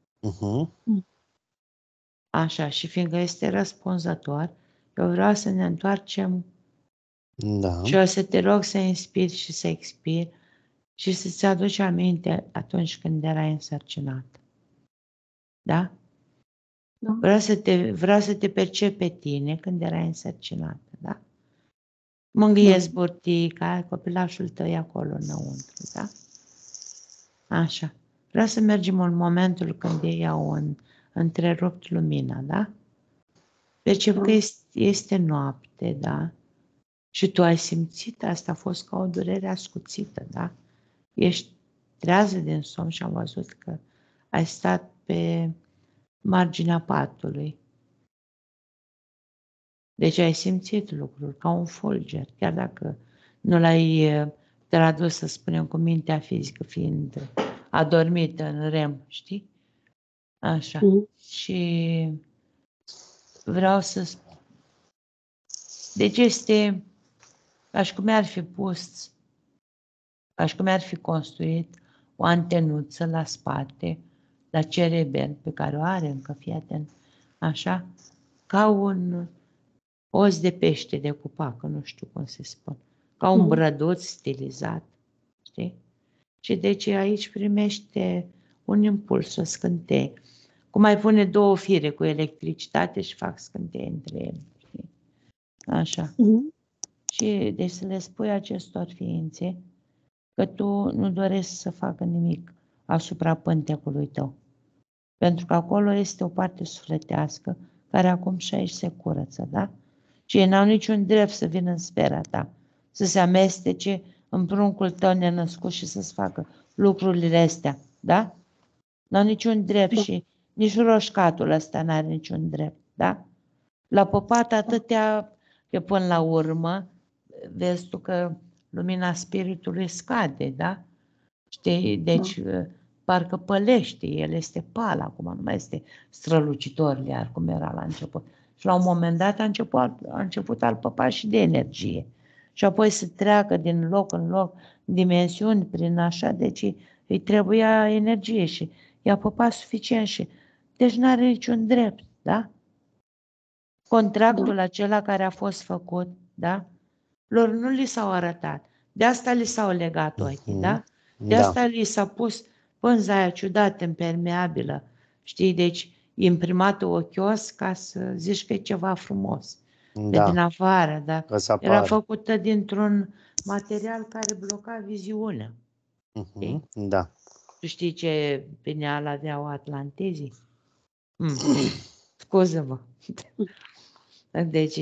A: Așa, și fiindcă este răspunzător, eu vreau să ne întoarcem și o să te rog să inspiri și să expiri și să-ți aduci aminte atunci când erai însărcinat. Da? Vreau să te percep pe tine când erai însărcinată, da? Mângâiesc burtica, copilașul tău e acolo înăuntru, da? Așa. Vreau să mergem în momentul când ei au întrerupt lumina, da? Percep că este noapte, da? Și tu ai simțit, asta a fost ca o durere ascuțită, da? Ești trează din somn și am văzut că ai stat pe marginea patului. Deci ai simțit lucruri ca un fulger, chiar dacă nu l-ai tradus, să spunem, cu mintea fizică, fiind adormită în REM, știi? Așa. Și vreau să spun. Deci este ca și cum ar fi pus, ca și cum ar fi construit o antenuță la spate, la cerebel, pe care o are încă, fii atent, așa, ca un os de pește de cupacă, nu știu cum se spune, ca un brăduț stilizat, știi? Și deci aici primește un impuls, o scânteie. Cum ai pune două fire cu electricitate și fac scânteie între ele. Știi? Așa. Și deci să le spui acestor ființe că tu nu dorești să facă nimic asupra pântecului tău. Pentru că acolo este o parte sufletească care acum și aici se curăță, da? Și ei n-au niciun drept să vină în sfera ta, să se amestece în pruncul tău nenăscut și să-ți facă lucrurile astea, da? N-au niciun drept și nici roșcatul ăsta n-are niciun drept, da? La păpat atâtea, că până la urmă, vezi tu că lumina spiritului scade, da? Știi? Deci, parcă pălește, el este pal acum, nu mai este strălucitor iar cum era la început. Și la un moment dat a început al păpa și de energie. Și apoi să treacă din loc în loc, dimensiuni prin așa, deci îi trebuia energie și i-a păpat suficient și deci nu are niciun drept, da? Contractul acela care a fost făcut, da? Lor nu li s-au arătat. De asta li s-au legat ochii, da? De asta li s-a pus pânza aia ciudată, impermeabilă, știi, deci imprimată ochios ca să zici că e ceva frumos. Pe din afară, da? Era făcută dintr-un material care bloca viziunea.
B: Da.
A: Tu știi ce pineal aveau atlantezii? Scuză-mă. Deci,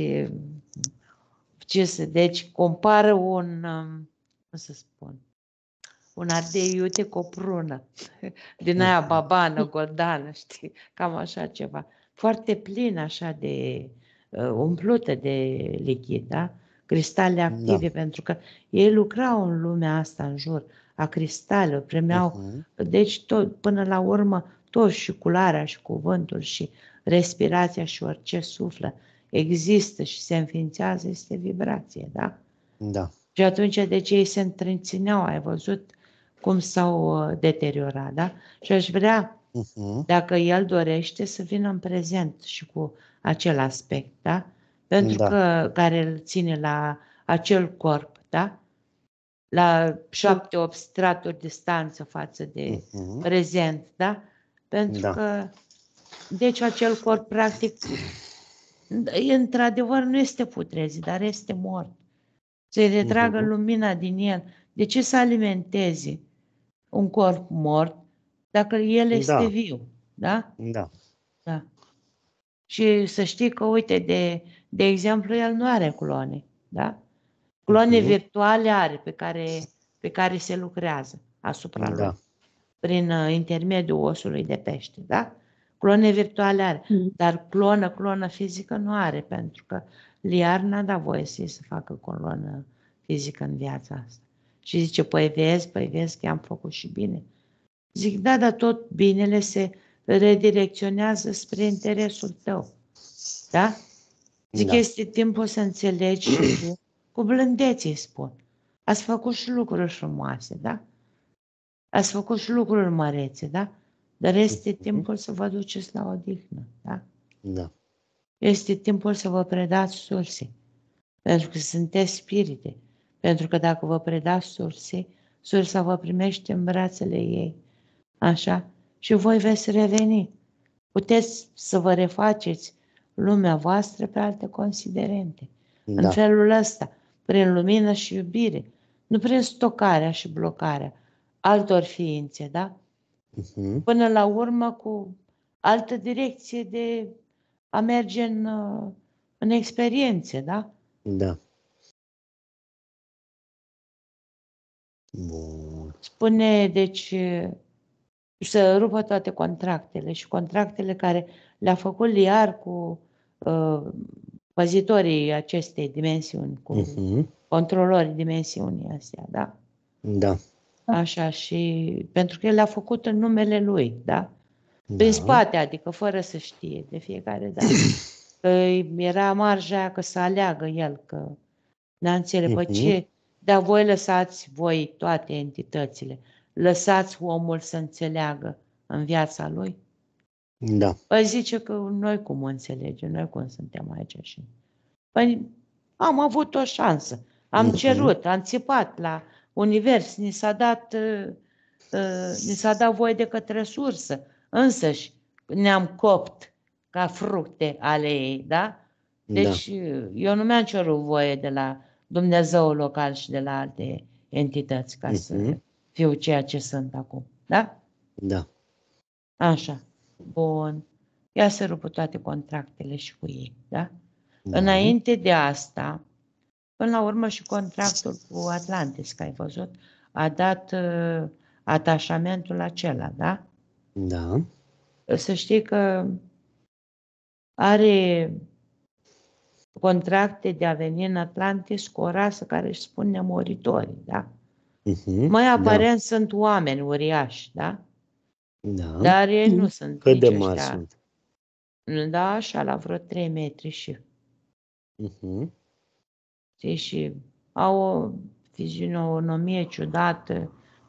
A: deci compară un, cum să spun, un ardei iute cu o prună, din aia babană, goldană, știi, cam așa ceva. Foarte plină așa de, umplută de lichid, da? Cristale active, pentru că ei lucrau în lumea asta în jur, a cristalelor, primeau, deci tot, până la urmă, tot și culoarea și cuvântul și respirația și orice suflă există și se înființează, este vibrație, da?
B: Da.
A: Și atunci, deci ei se întrețineau, ai văzut cum s-au deteriorat, da? Și aș vrea, dacă el dorește, să vină în prezent și cu acel aspect, da? Pentru că care îl ține la acel corp, da? La 7-8 straturi distanță față de prezent, da? Pentru că, deci acel corp, practic, într-adevăr nu este putrezit, dar este mort. Să-i retragă lumina din el. De ce să alimenteze un corp mort dacă el este viu? Da?
B: Da.
A: Da. Și să știi că, uite, de exemplu, el nu are clone. Da? Clone virtuale are pe care se lucrează asupra lui. Prin intermediul osului de pește. Da? Clone virtuale are. Dar clonă fizică nu are, pentru că Liar n-a dat voie să facă clonă fizică în viața asta. Și zice, păi vezi că am făcut și bine. Zic, da, dar tot binele se redirecționează spre interesul tău. Da? Zic, este timpul să înțelegi și tu, cu blândețe îi spun. Ați făcut și lucruri frumoase, da? Ați făcut și lucruri mărețe, da? Dar este timpul să vă duceți la odihnă, da?
B: Da.
A: Este timpul să vă predați sursei. Pentru că sunteți spirite. Pentru că dacă vă predați sursei, sursa vă primește în brațele ei. Așa? Și voi veți reveni. Puteți să vă refaceți lumea voastră pe alte considerente. În felul ăsta, prin lumină și iubire. Nu prin stocarea și blocarea altor ființe, da? Până la urmă cu altă direcție de a merge în experiențe, da?
B: Da. Bun.
A: Spune, deci, să rupă toate contractele și contractele care le-a făcut Liar cu păzitorii acestei dimensiuni, cu controlorii dimensiunii astea, da?
B: Da.
A: Așa, și pentru că el le-a făcut în numele lui, da? Prin spate, adică fără să știe de fiecare dată. Că era marja aia că să aleagă el, că n-a înțeles. Păi ce? Dar voi lăsați, voi toate entitățile, lăsați omul să înțeleagă în viața lui?
B: Da.
A: Păi zice că noi cum înțelegem, noi cum suntem aici și... Păi am avut o șansă, am cerut, am țipat la univers, ni s-a dat ni s-a dat voie de către sursă. Însăși ne-am copt ca fructe ale ei, da? Deci eu nu mi-am cerut voie de la Dumnezeu local și de la alte entități ca să fiu ceea ce sunt acum, da?
B: Da.
A: Așa. Bun. Ea se rupă toate contractele și cu ei, da? Înainte de asta, până la urmă și contractul cu Atlantis, că ai văzut, a dat atașamentul acela, da?
B: Da.
A: Să știi că are contracte de a veni în Atlantis cu o rasă care își spun nemuritorii, da? Mai aparent sunt oameni uriași, da?
B: Da.
A: Dar ei nu sunt
B: Cât
A: nici
B: de mari
A: ăștia.
B: sunt?
A: Da, așa, la vreo 3 metri și... Știi, și au o fizionomie ciudată.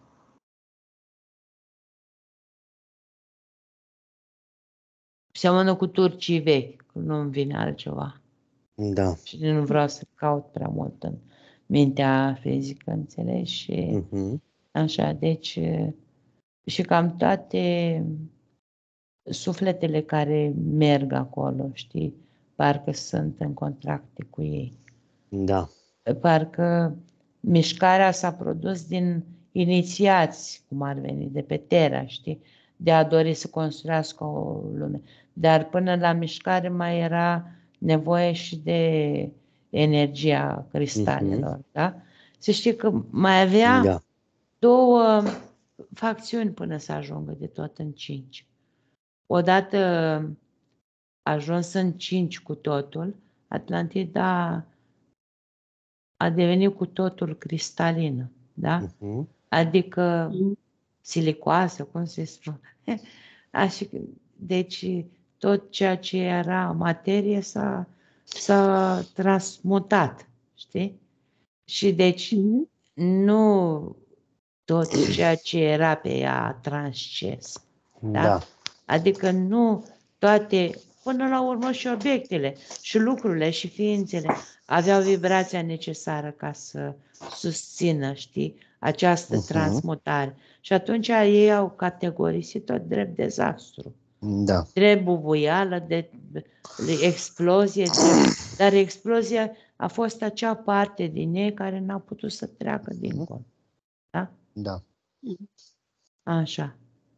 A: Seamănă cu turcii vechi, nu-mi vine altceva.
B: Da.
A: Și nu vreau să caut prea mult în mintea fizică, înțelegi? Și așa, deci... Și cam toate sufletele care merg acolo, știi, parcă sunt în contracte cu ei.
B: Da.
A: Parcă mișcarea s-a produs din inițiați, cum ar veni, de pe Terra, știi, de a dori să construiască o lume. Dar până la mișcare mai era nevoie și de energia cristalelor, da? Să știi că mai avea două facțiuni până să ajungă de tot în 5. Odată ajuns în 5 cu totul, Atlantida a devenit cu totul cristalină, da? Adică silicoasă, cum se spune. Așa, deci tot ceea ce era materie s-a transmutat, știi? Și deci nu tot ceea ce era pe ea a transces. Da? Adică nu toate, până la urmă și obiectele, și lucrurile, și ființele aveau vibrația necesară ca să susțină, știi, această transmutare. Și atunci ei au categorisit-o drept dezastru.
B: Da.
A: Drept bubuială, de explozie, dar explozia a fost acea parte din ei care n-a putut să treacă dincolo. Da?
B: Da.
A: Așa.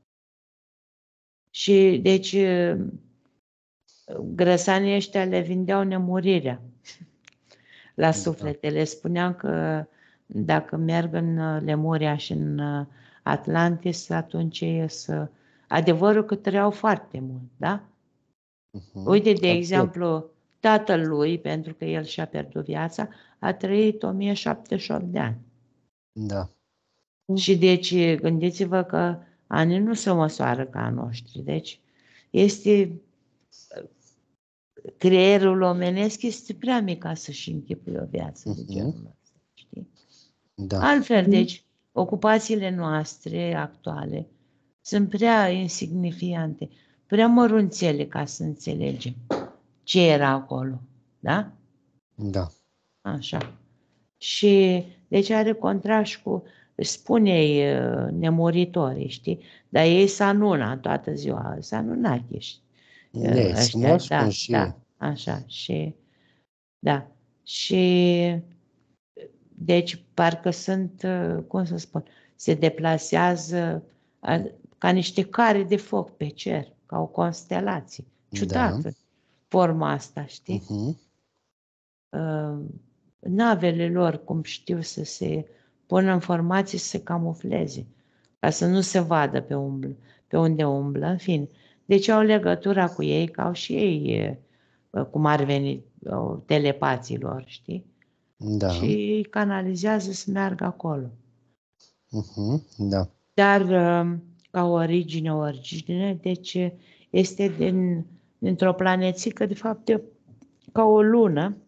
A: Și deci grăsanii ăștia le vindeau nemurirea la suflete. Le spuneam că dacă merg în Lemuria și în Atlantis, atunci ies adevărul că trăiau foarte mult, da? Uite, de exemplu, tatăl lui, pentru că el și-a pierdut viața, a trăit 1078 de ani.
B: Da.
A: Și deci gândiți-vă că anii nu se măsoară ca a noștri. Deci este creierul omenesc este prea mic ca să-și închipui o viață de genul ăsta, știi?
B: Da.
A: Altfel, deci, ocupațiile noastre actuale sunt prea insignifiante, prea mărunțele ca să înțelegem ce era acolo, da?
B: Da.
A: Așa. Și deci are contrast cu, spune-i nemuritorii, știi? Dar ei s-anuna toată ziua, s-anunachi, ăștia, da, așa, și da, și deci parcă sunt, cum să spun, se deplasează ca niște care de foc pe cer, ca o constelație. Ciudată forma asta, știi? Navele lor, cum știu, să se pună în formație, să se camufleze, ca să nu se vadă pe unde umblă, în fine. Deci au legătura cu ei, că au și ei, cum ar veni, telepaților, știi?
B: Da.
A: Și îi canalizează să meargă acolo.
B: Da.
A: Dar ca origine, deci este dintr-o planețică, de fapt, ca o lună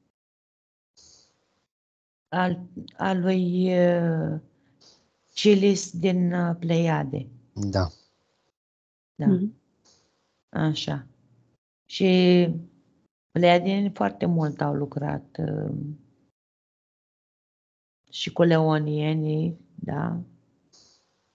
A: al lui Cilis din Pleiade.
B: Da.
A: Da. Așa. Și pleiadienii foarte mult au lucrat și cu leonienii, da.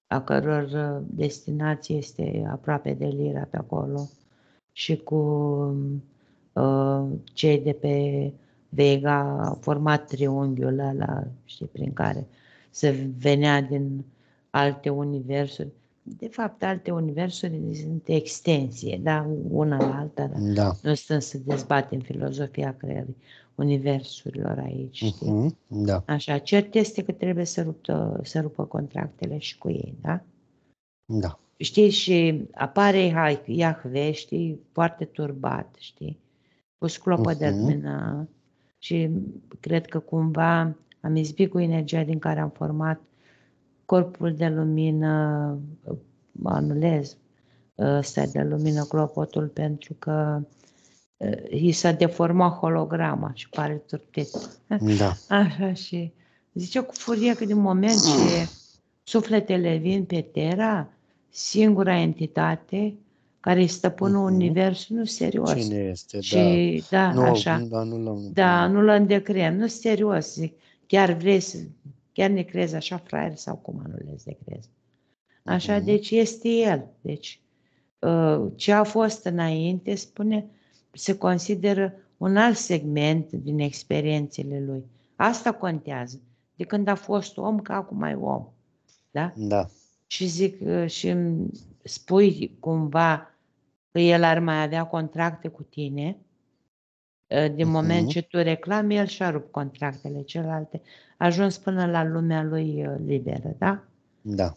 A: a căror destinație este aproape de Lira pe acolo, și cu cei de pe Vega au format triunghiul ăla, știi, prin care se venea din alte universuri. De fapt, alte universuri sunt extensie, da? Una la alta, dar
B: Da.
A: nu stăm să dezbatem filozofia creării universurilor aici, știi?
B: Da.
A: Așa, cert este că trebuie să rupă contractele și cu ei, da?
B: Da.
A: Știi, și apare Iahve, știi, foarte turbat, știi, cu sclopă de lumină și cred că cumva am izbit cu energia din care am format corpul de lumină, anulez ăsta de lumină, clopotul, pentru că i s-a deformat holograma și pare turtit.
B: Da.
A: Așa, și zice cu furie că din moment ce sufletele vin pe Terra, singura entitate care este stăpânul universului, nu serios.
B: Cine este?
A: Și, da,
B: nu,
A: așa. Da, nu l-am de crem, nu serios, zic. Chiar ne crezi așa fraier sau cum anulezi de crezi? Așa, deci este el. Deci, ce a fost înainte, spune, se consideră un alt segment din experiențele lui. Asta contează. De când a fost om, că acum e om. Da?
B: Da.
A: Și zic, și îmi spui cumva că el ar mai avea contracte cu tine, din moment ce tu reclami, el și-a rupt contractele celelalte, ajuns până la lumea lui liberă, da?
B: Da.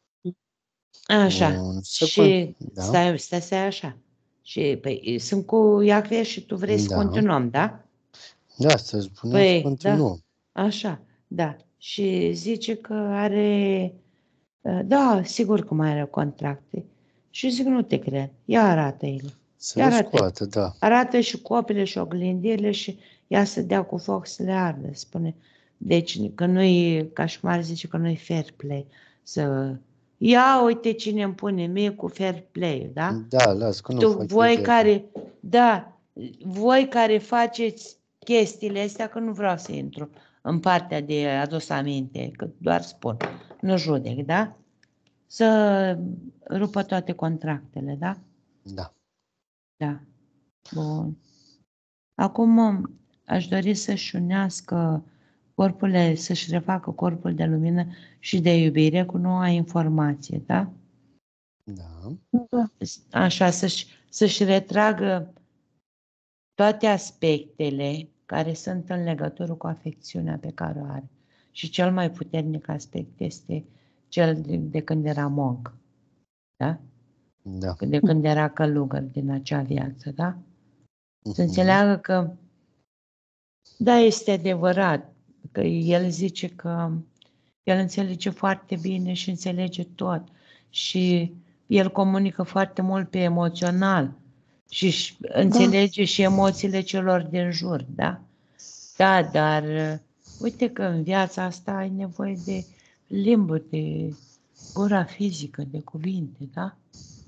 A: Așa. Și stai așa. Și păi, sunt cu Iahve și tu vrei să continuăm, da?
B: Da, să spunem să continuăm.
A: Da, așa, da. Și zice că are, da, sigur că mai are contracte. Și zic, nu te cred, ia arată ele.
B: Să le scoată, da.
A: Arată și copile și oglindirile și ia să dea cu foc să le ardă, spune. Deci că nu-i, ca și cum ar zice că nu-i fair play. Să, ia uite cine îmi pune mie cu fair play, da?
B: Da, las că nu fac
A: voi care faceți chestiile astea, că nu vreau să intru în partea de adus aminte, că doar spun, nu judec, da? Să rupă toate contractele, da?
B: Da.
A: Da. Bun. Acum aș dori să-și unească corpurile, să-și refacă corpul de lumină și de iubire cu noua informație, da?
B: Da.
A: Așa, să-și retragă toate aspectele care sunt în legătură cu afecțiunea pe care o are. Și cel mai puternic aspect este cel de când era monc, da?
B: Da.
A: De când era călugăr din acea viață, da? Să înțeleagă că, da, este adevărat, că el zice că el înțelege foarte bine și înțelege tot și el comunică foarte mult pe emoțional și înțelege și emoțiile celor din jur, da? Da, dar uite că în viața asta ai nevoie de limbă, de gura fizică, de cuvinte, da?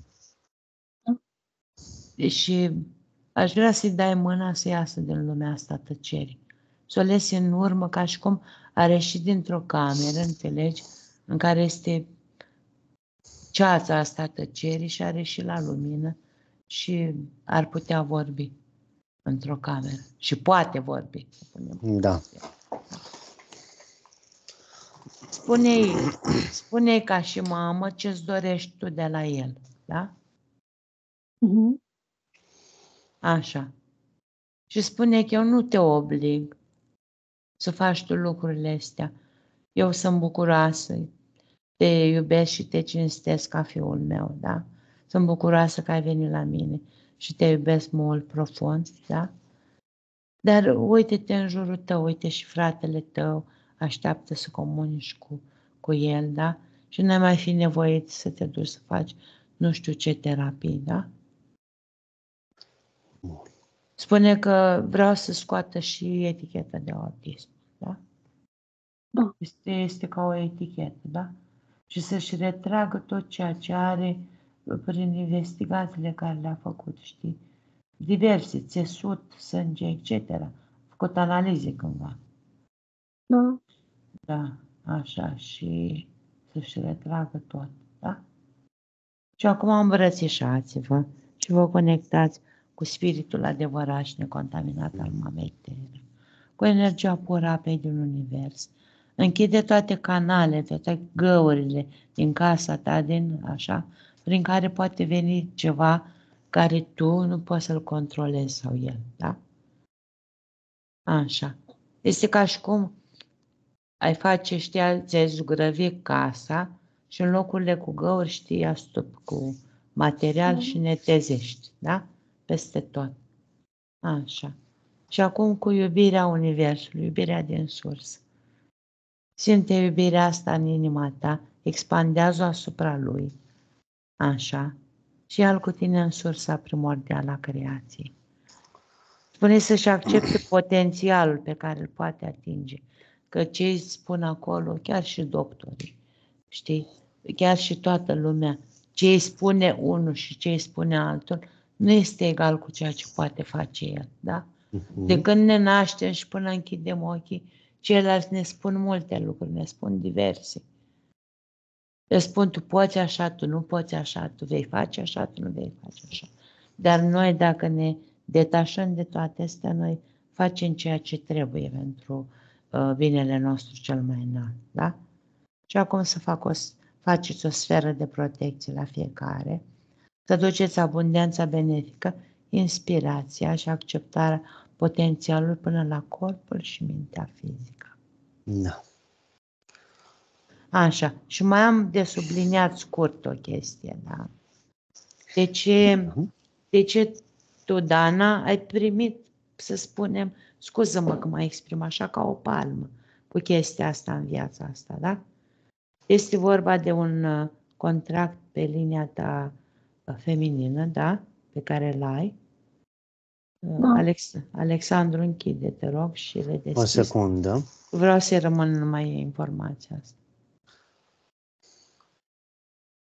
A: Și aș vrea să-i dai mâna să iasă din lumea asta tăcerii. Să o lesi în urmă ca și cum ar ieși dintr-o cameră, înțelegi, în care este ceața asta tăcerii și ar ieși la lumină și ar putea vorbi într-o cameră. Și poate vorbi.
B: Da.
A: Spune-i ca și mamă ce-ți dorești tu de la el, da? Așa. Și spune că eu nu te oblig să faci tu lucrurile astea. Eu sunt bucuroasă, te iubesc și te cinstesc ca fiul meu, da? Sunt bucuroasă că ai venit la mine și te iubesc mult, profund, da? Dar uite-te în jurul tău, uite și fratele tău așteaptă să comunici cu el, da? Și nu ai mai fi nevoit să te duci să faci nu știu ce terapii, da? Spune că vreau să scoată și eticheta de autism, da?
C: Da.
A: Este ca o etichetă, da? Și să-și retragă tot ceea ce are prin investigațiile care le-a făcut, știi? Diverse, țesut, sânge, etc. A făcut analize cândva.
C: Da.
A: Da, așa, și să-și retragă tot, da? Și acum îmbrățișați-vă și vă conectați cu spiritul adevărat și necontaminat al Mamei Terre, cu energia pură a apei din univers. Închide toate canalele, toate găurile din casa ta, prin care poate veni ceva care tu nu poți să-l controlezi sau el, da? Așa. Este ca și cum ai face, ți-ai zugrăvi casa și în locurile cu găuri știi astup cu material și netezești, da? Peste tot. Așa. Și acum cu iubirea Universului, iubirea din sursă. Simte iubirea asta în inima ta, expandează-o asupra lui. Așa. Și ia-l cu tine în sursa primordială a creației. Spune să-și accepte potențialul pe care îl poate atinge. Că ce îi spun acolo, chiar și doctorii, știi? Chiar și toată lumea, ce îi spune unul și ce îi spune altul, nu este egal cu ceea ce poate face el, da? De când ne naștem și până închidem ochii, ceilalți ne spun multe lucruri, ne spun diverse. Le spun, tu poți așa, tu nu poți așa, tu vei face așa, tu nu vei face așa. Dar noi, dacă ne detașăm de toate astea, noi facem ceea ce trebuie pentru binele nostru cel mai înalt, da? Și acum să faceți o sferă de protecție la fiecare, să duceți abundența benefică, inspirația și acceptarea potențialului până la corpul și mintea fizică.
B: Da.
A: Așa, și mai am de subliniat scurt o chestie, da? De ce tu, Dana, ai primit, să spunem, scuză-mă că mă exprim așa, ca o palmă cu chestia asta în viața asta, da? Este vorba de un contract pe linia ta feminină, da? Pe care îl ai.
C: Da.
A: Alexandru, închide, te rog, și le deschis.
B: O secundă.
A: Vreau să rămân numai informația asta.